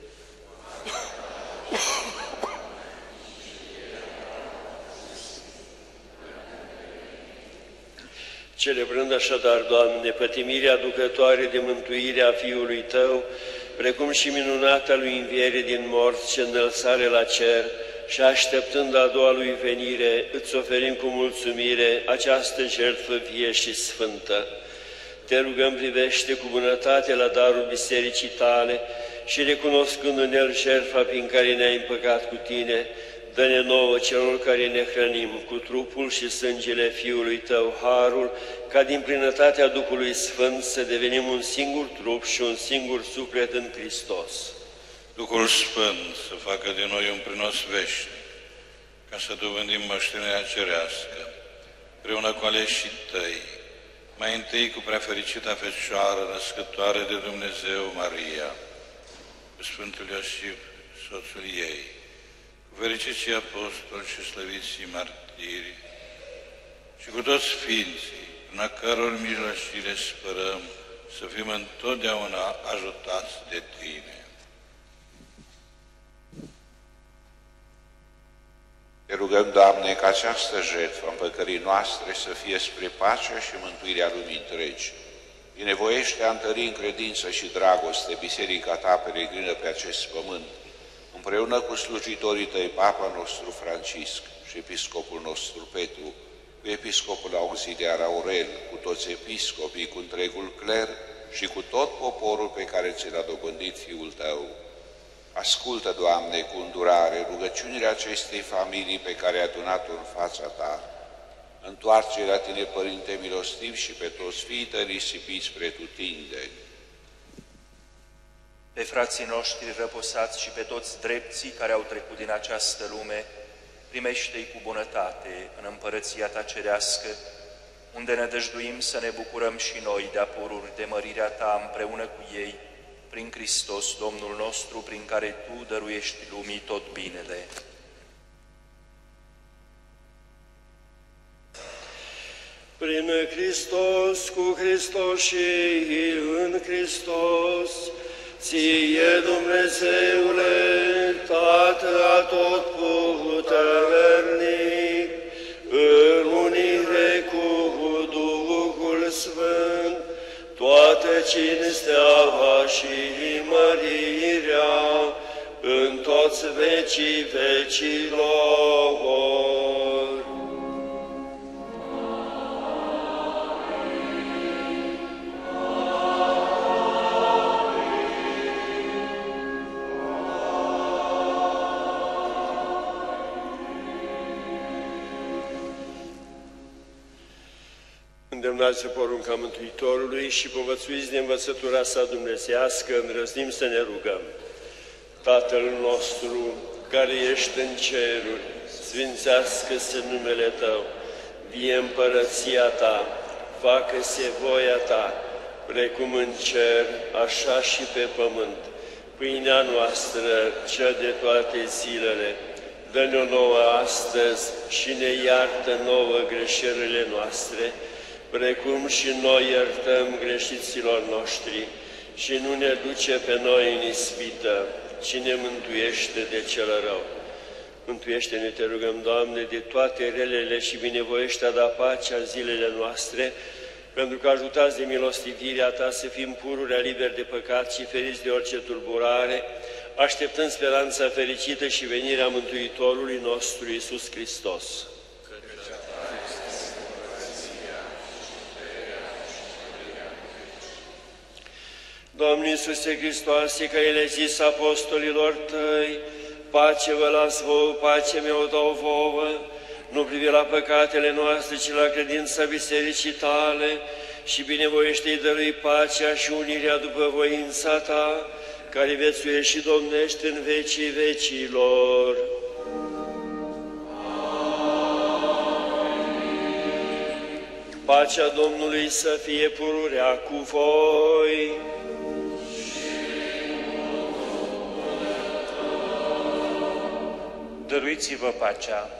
Celebrând așadar, Doamne, pătimirea aducătoare de mântuire a Fiului Tău, precum și minunata Lui înviere din morți și înălțare la cer, și așteptând a doua Lui venire, îți oferim cu mulțumire această jertfă vie și sfântă. Te rugăm, privește cu bunătate la darul bisericii Tale și, recunoscând în el jertfa prin care ne-ai împăcat cu Tine, dă-ne nouă celor care ne hrănim cu trupul și sângele Fiului Tău harul, ca din plinătatea Duhului Sfânt să devenim un singur trup și un singur suflet în Hristos. Duhul Sfânt să facă de noi un prinos veșnic, ca să dobândim moștenirea cerească, împreună cu aleșii Tăi, mai întâi cu preafericita Fecioară, născătoare de Dumnezeu, Maria, cu Sfântul Iosif, soțul ei, cu fericiții apostoli și slăviții martiri, și cu toți sfinții, în a căror mijlocire sperăm să fim întotdeauna ajutați de Tine. Te rugăm, Doamne, ca această jertfă a împăcării noastre să fie spre pacea și mântuirea lumii întregi. Binevoiește a întări în credință și dragoste Biserica Ta peregrină pe acest pământ, împreună cu slujitorii Tăi, Papa nostru Francisc și Episcopul nostru Petru, cu Episcopul Auxiliar Aurel, cu toți episcopii, cu întregul cler și cu tot poporul pe care Ți l-a dobândit Fiul Tău. Ascultă, Doamne, cu îndurare rugăciunile acestei familii pe care ai adunat-o în fața Ta. Întoarce la Tine, Părinte milostiv, și pe toți fiii Tăi risipiți spre Tutindeni. Pe frații noștri răposați și pe toți drepții care au trecut din această lume, primește-i cu bunătate în împărăția Ta cerească, unde ne dăjduim să ne bucurăm și noi de apururi de mărirea Ta împreună cu ei, prin Hristos Domnul nostru, prin care Tu dăruiești lumii tot binele. Prin Hristos, cu Hristos și în Hristos, Ție, Dumnezeule, Tată atotputernic, în unire cu Duhul Sfânt, toată cinstea și mărirea în toți vecii vecilor. Îndemnați porunca Mântuitorului și povățuiți de învățătura sa dumnezească, îndrăznim să ne rugăm. Tatăl nostru, care ești în ceruri, sfințească-se numele Tău, vie împărăția Ta, facă-se voia Ta, precum în cer, așa și pe pământ. Pâinea noastră, cea de toate zilele, dă-ne-o nouă astăzi și ne iartă nouă greșelile noastre, precum și noi iertăm greșiților noștri, și nu ne duce pe noi în ispită, ci ne mântuiește de cel rău. Mântuiește-ne, te rugăm, Doamne, de toate relele și binevoiește a da pacea zilele noastre, pentru că ajutați de milostivirea Ta să fim pururea liberi de păcat și feriți de orice tulburare, așteptând speranța fericită și venirea Mântuitorului nostru Iisus Hristos. Doamne Iisuse Hristoase, că le zis apostolilor Tăi, pace vă las vouă, pace mi-o dau vouă, nu privi la păcatele noastre, ci la credința Bisericii Tale, și binevoiește-i dărui pacea și unirea după voința Ta, care viețuiești și domnești în vecii vecilor. Pacea Domnului să fie pururea cu voi. Dăruiți-vă pacea.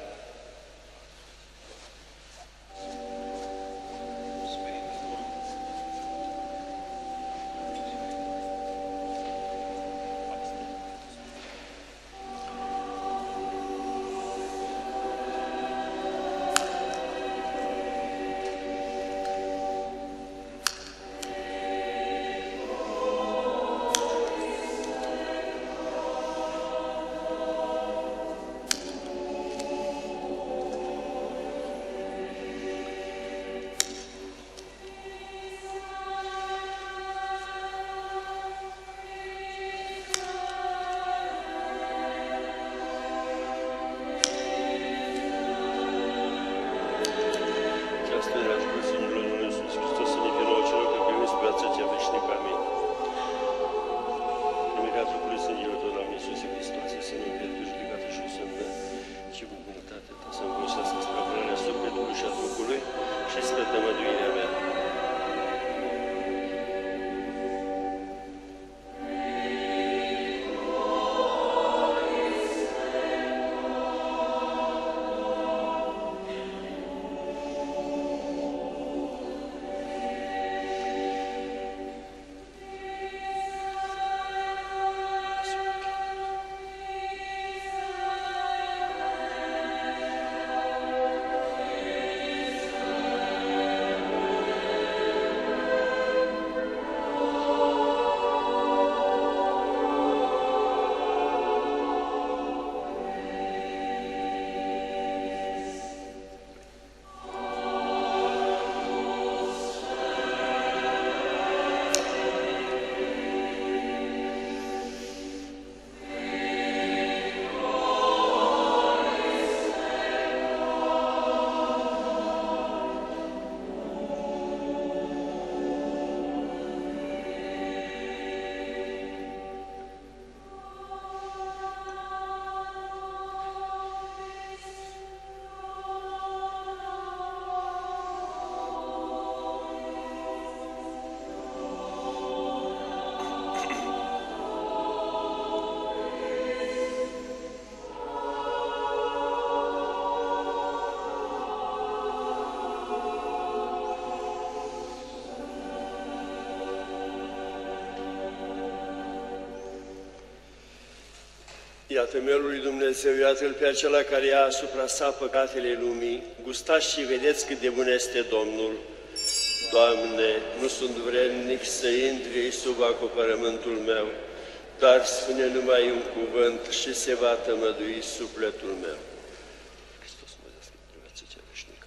Iată mielul lui Dumnezeu, iată-L pe acela care ia asupra sa păcatele lumii. Gustați și vedeți cât de bun este Domnul. Doamne, nu sunt vrednic să intri sub acoperământul meu, dar spune numai un cuvânt și se va tămădui sufletul meu. Hristos Dumnezeu, Dumnezeu cea veșnică.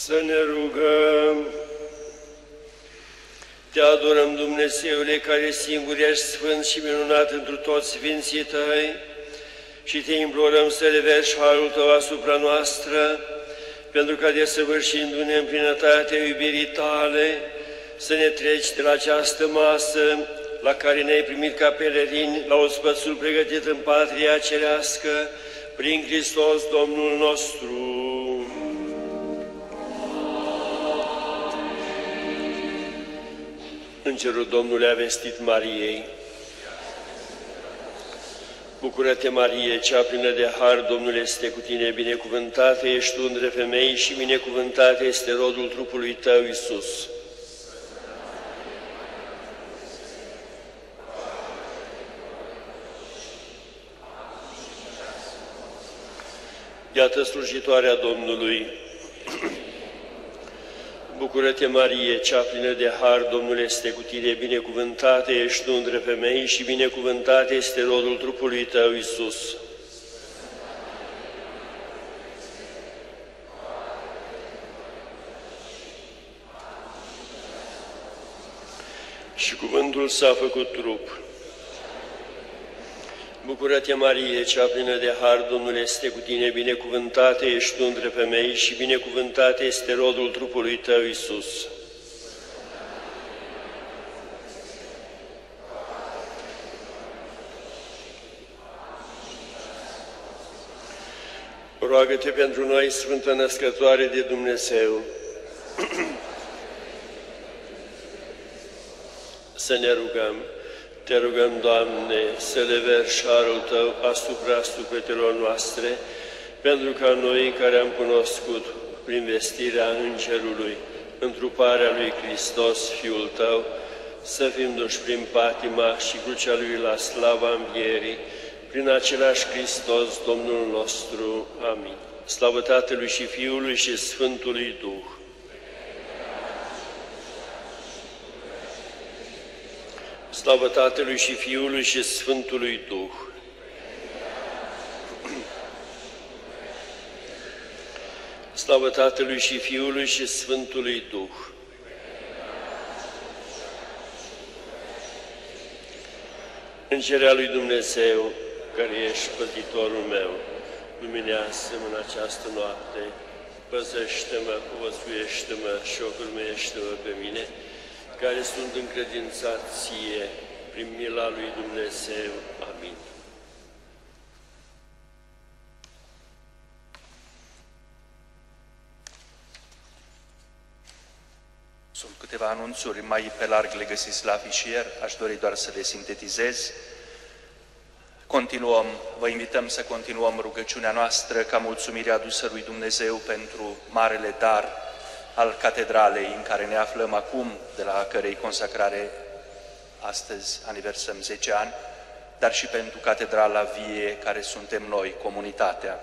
Să ne rugăm. Te adorăm, Dumnezeule, care singur ești sfânt și minunat întru toți sfinții Tăi, și Te implorăm să reverși harul Tău asupra noastră, pentru ca, desăvârșindu-ne în plinătatea iubirii Tale, să ne treci de la această masă la care ne-ai primit ca pelerini, la ospățul pregătit în patria cerească, prin Hristos Domnul nostru. Îngerul Domnului a vestit Mariei: Bucură-te, Marie, cea plină de har, Domnul este cu tine, binecuvântată ești tu între femei și binecuvântat este rodul trupului tău, Iisus. Iată slujitoarea Domnului. Bucură-te, Marie, cea plină de har, Domnul este cu tine, binecuvântată ești tu între femei și binecuvântat este rodul trupului tău, Iisus. Și cuvântul s-a făcut trup. Bucură-te, Marie, cea plină de har, Domnul este cu tine, binecuvântată ești tu între femei și binecuvântat este rodul trupului tău, Iisus. Roagă-te pentru noi, Sfântă Născătoare de Dumnezeu, să ne rugăm. Te rugăm, Doamne, să le verși harul Tău asupra sufletelor noastre, pentru ca noi care am cunoscut prin vestirea Îngerului întruparea lui Hristos, Fiul Tău, să fim duși prin patima și crucea Lui la slava învierii, prin același Hristos, Domnul nostru. Amin. Slavă Tatălui și Fiului și Sfântului Duh. Slavă Tatălui și Fiului și Sfântului Duh. Slavă Tatălui și Fiului și Sfântului Duh. Îngerea lui Dumnezeu, care ești păzitorul meu, lumineasă-mă în această noapte, păzește-mă, povățuiește-mă și ocurmește-mă pe mine, care sunt încredințați ție prin mila lui Dumnezeu. Amin. Sunt câteva anunțuri, mai pe larg le găsiți la afișier, aș dori doar să le sintetizez. Continuăm, vă invităm să continuăm rugăciunea noastră ca mulțumire adusă lui Dumnezeu pentru marele dar al catedralei în care ne aflăm acum, de la cărei consacrare astăzi aniversăm zece ani, dar și pentru catedrala vie care suntem noi, comunitatea.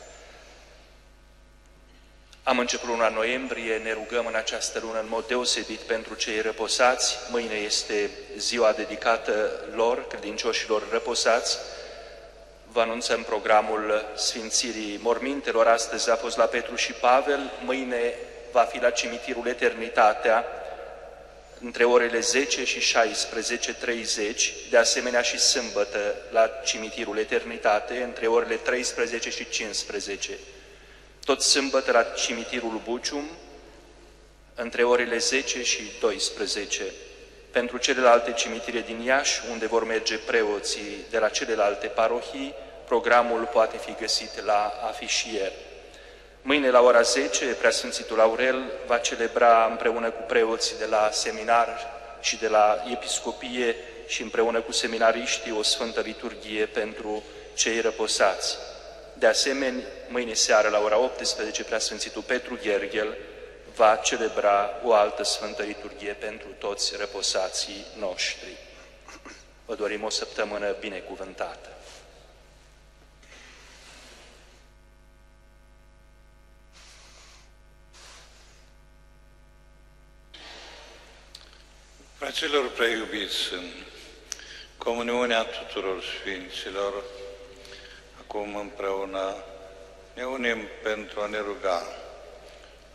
Am început luna noiembrie, ne rugăm în această lună în mod deosebit pentru cei răposați. Mâine este ziua dedicată lor, credincioșilor răposați. Vă anunțăm programul Sfințirii Mormintelor. Astăzi a fost la Petru și Pavel, mâine va fi la cimitirul Eternitatea, între orele zece și șaisprezece treizeci, de asemenea și sâmbătă la cimitirul Eternitate, între orele treisprezece și cincisprezece. Tot sâmbătă la cimitirul Bucium, între orele zece și doisprezece. Pentru celelalte cimitire din Iași, unde vor merge preoții de la celelalte parohii, programul poate fi găsit la afișier. Mâine la ora zece, Preasfințitul Aurel va celebra împreună cu preoții de la seminar și de la episcopie și împreună cu seminariștii o Sfântă Liturghie pentru cei răposați. De asemenea, mâine seară la ora optsprezece, Preasfințitul Petru Gherghel va celebra o altă Sfântă Liturghie pentru toți răposații noștri. Vă dorim o săptămână binecuvântată. Fraților preiubiți, în comuniunea tuturor Sfinților, acum împreună ne unim pentru a ne ruga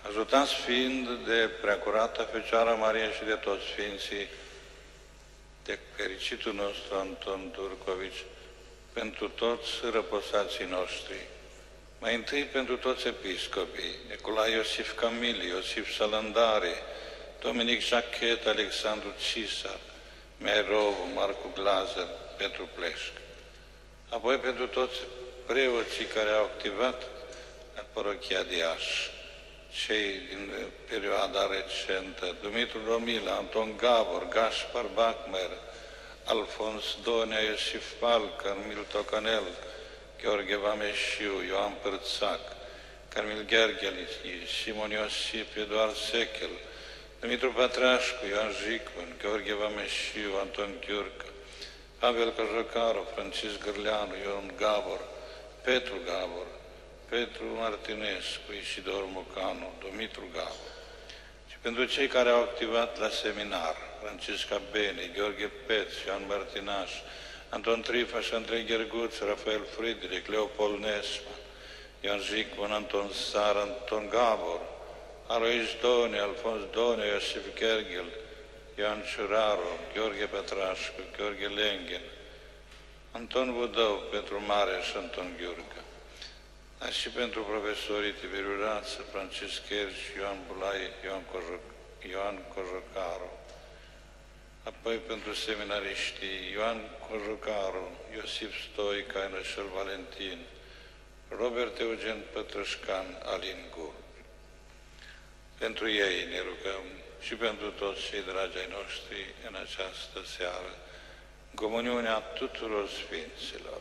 ajutați fiind de Preacurată Fecioară Maria și de toți Sfinții, de fericitul nostru Anton Turcovici, pentru toți răposații noștri, mai întâi pentru toți episcopii, Nicolae Iosif Camili, Iosif Sălândare, Dominic Jachet, Alexandru Cisar, Merov, Marcu Glazer, Petru Pleșc. Apoi pentru toți preoții care au activat în parochia de Iași, cei din perioada recentă, Dumitru Romila, Anton Gabor, Gaspar Bachmer, Alfons Donea, Iosif Pal, Carmil Tocanel, Gheorghe Vameșiu, Ioan Părțac, Carmil Gherghelici, Simon Iosif, Eduard Sechel, Dumitru Patreașcu, Ioan Jicman, Gheorghe Vameșiu, Anton Ghiurcă, Pavel Căjăcaru, Francisc Gârleanu, Ion Gabor, Petru Gabor, Petru Martinescu, Isidor Mucanu, Dumitru Gabor. Și pentru cei care au activat la seminar, Francisca Bene, Gheorghe Peț, Ioan Martinaș, Anton Trifaș, Andrei Gherguț, Rafael Friedrich, Leopold Nesma, Ioan Jicman, Anton Sar, Anton Gabor, Alois Done, Alfons Done, Iosif Gergel, Ioan Ciuraru, Gheorghe Petrașcu, Gheorghe Lenghen, Anton Budău, Petru Mare și Anton Ghiurcă, dar și pentru profesorii Tiberiu Rață, Francisc Erci, Ioan Bulai, Ioan, Cojoc, Ioan Cojocaru, apoi pentru seminariștii Ioan Cojocaru, Iosif Stoica, Enășel Valentin, Robert Eugen Pătrășcan, Alin Gur. Pentru ei ne rugăm și pentru toți cei dragi ai noștri în această seară, în comuniunea tuturor Sfinților.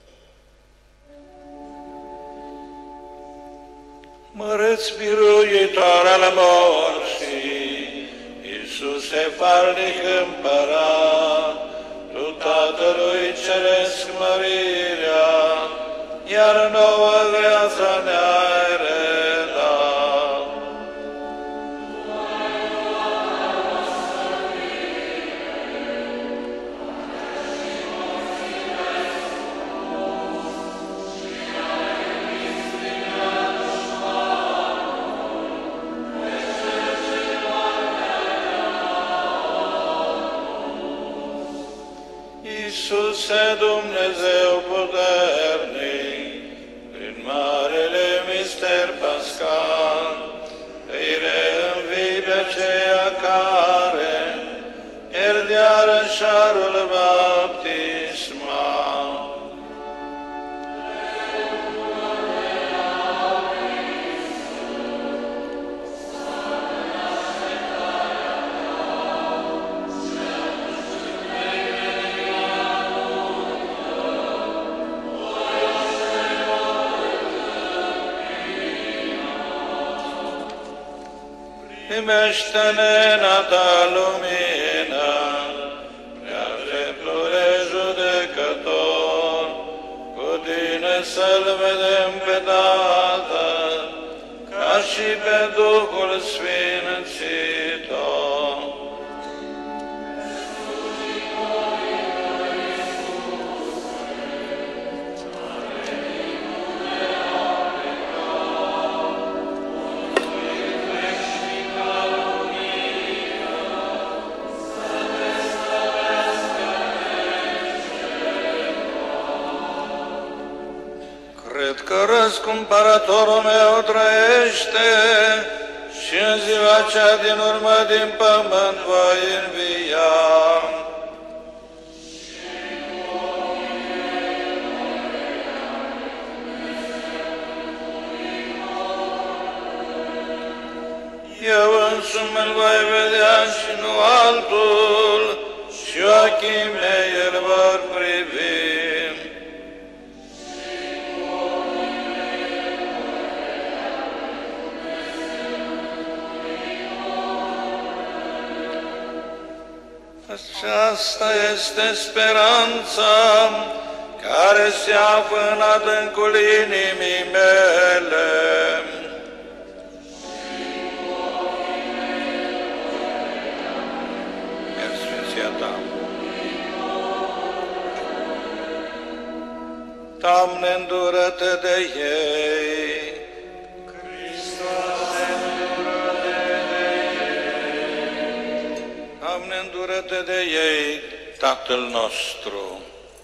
Mărâți biruitoare ale morții, Iisuse falnic împărat, Tu Tatălui Ceresc mărirea, iar nouă viața ne-ai redat. Iisuse Dumnezeu puternic, prin marele mister pascal, îi reînvii pe aceia care pierdeară șarul baptismal. Primește-ne în a ta lumină, prea dreptule judecător, cu tine să-L vedem pe Tatăl, ca și pe Duhul Sfințitor. Cred că răscumpărătorul meu trăiește și în ziua cea din urmă din pământ voi învia. Eu însumi îl voi vedea și nu altul, și ochii mei îl vor privi. Aceasta este speranța care se află în adâncul inimii mele. Iar Sfinția ta. Doamne, îndură-te de ei. Hristos, bucură-te de ei, Tatăl nostru.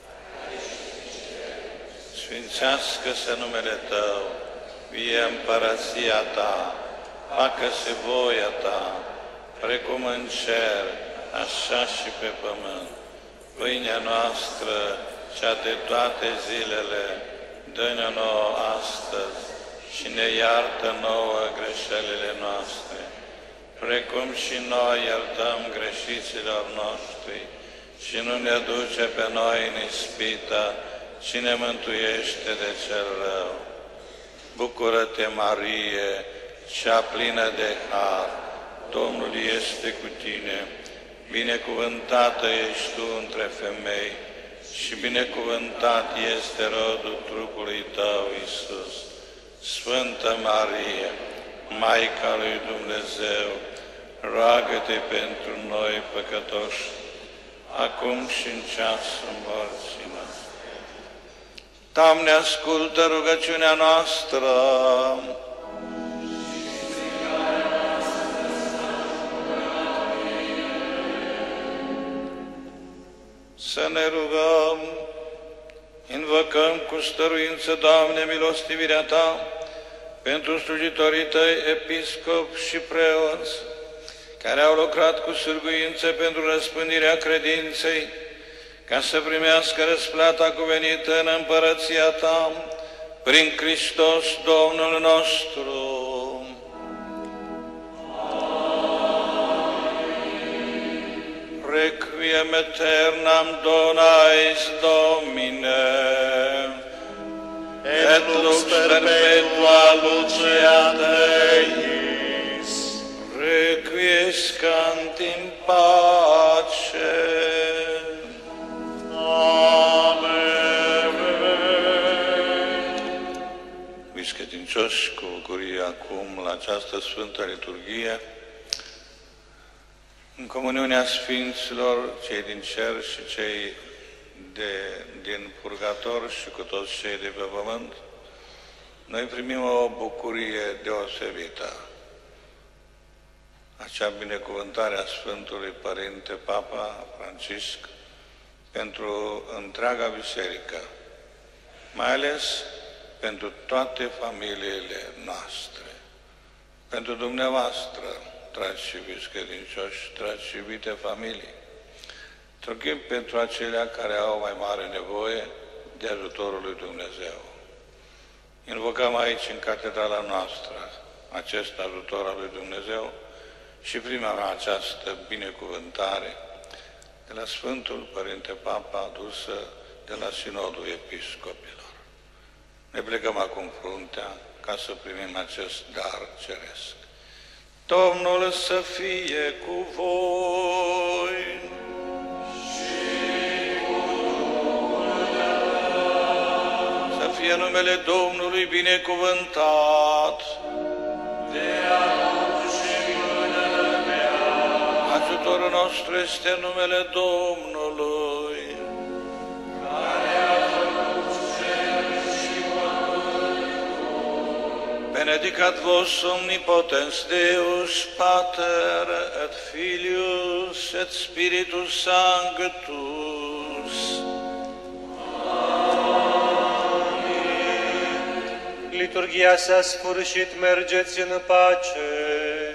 Sfințească-se numele Tău, vie împărăția Ta, facă-se voia Ta, precum în cer, așa și pe pământ. Pâinea noastră, cea de toate zilele, dă-ne nouă astăzi și ne iartă nouă greșelile noastre, precum și noi iertăm greșiților noștri, și nu ne duce pe noi în ispită, ci ne mântuiește de cel rău. Bucură-te, Marie, cea plină de har, Domnul este cu tine, binecuvântată ești tu între femei și binecuvântat este rodul trupului tău, Iisus. Sfântă Marie, Maica lui Dumnezeu, roagă-te pentru noi păcătoși, acum și în ceasul morții noastre. Doamne, ascultă rugăciunea noastră. Să ne rugăm, invocăm cu stăruință, Doamne, milostivirea Ta, pentru slujitorii Tăi, episcopi și preoți, care au lucrat cu sârguință pentru răspândirea credinței, ca să primească răsplata cuvenită în împărăția Ta, prin Hristos Domnul nostru. Requiem aeternam dona eis Domine, et lux perpetua lucia Deis, requiescant in pace. Amen. Iubiți credincioși, cu bucurie acum la această Sfântă Liturghie, în comuniunea Sfinților, cei din cer și cei de, din purgator și cu toți cei de pe pământ, noi primim o bucurie deosebită. Acea binecuvântare a Sfântului Părinte Papa Francisc pentru întreaga biserică, mai ales pentru toate familiile noastre, pentru dumneavoastră, dragi și iubiți credincioși, dragi și iubite familii, truchim pentru acelea care au mai mare nevoie de ajutorul lui Dumnezeu. Invocăm aici, în catedrala noastră, acest ajutor al lui Dumnezeu și primim această binecuvântare de la Sfântul Părinte Papa, adusă de la Sinodul Episcopilor. Ne plecăm acum fruntea ca să primim acest dar ceresc. Domnul să fie cu voi. Și cu Duhul tău. Să fie numele Domnului binecuvântat. De acum și până veac. Ajutorul nostru este numele Domnului, care a făcut cerul și pământul. Benedicat vos omnipotens Deus, Pater et Filius et Spiritus Sanctus. Amin. Liturghia s-a sfârșit, mergeți în pace.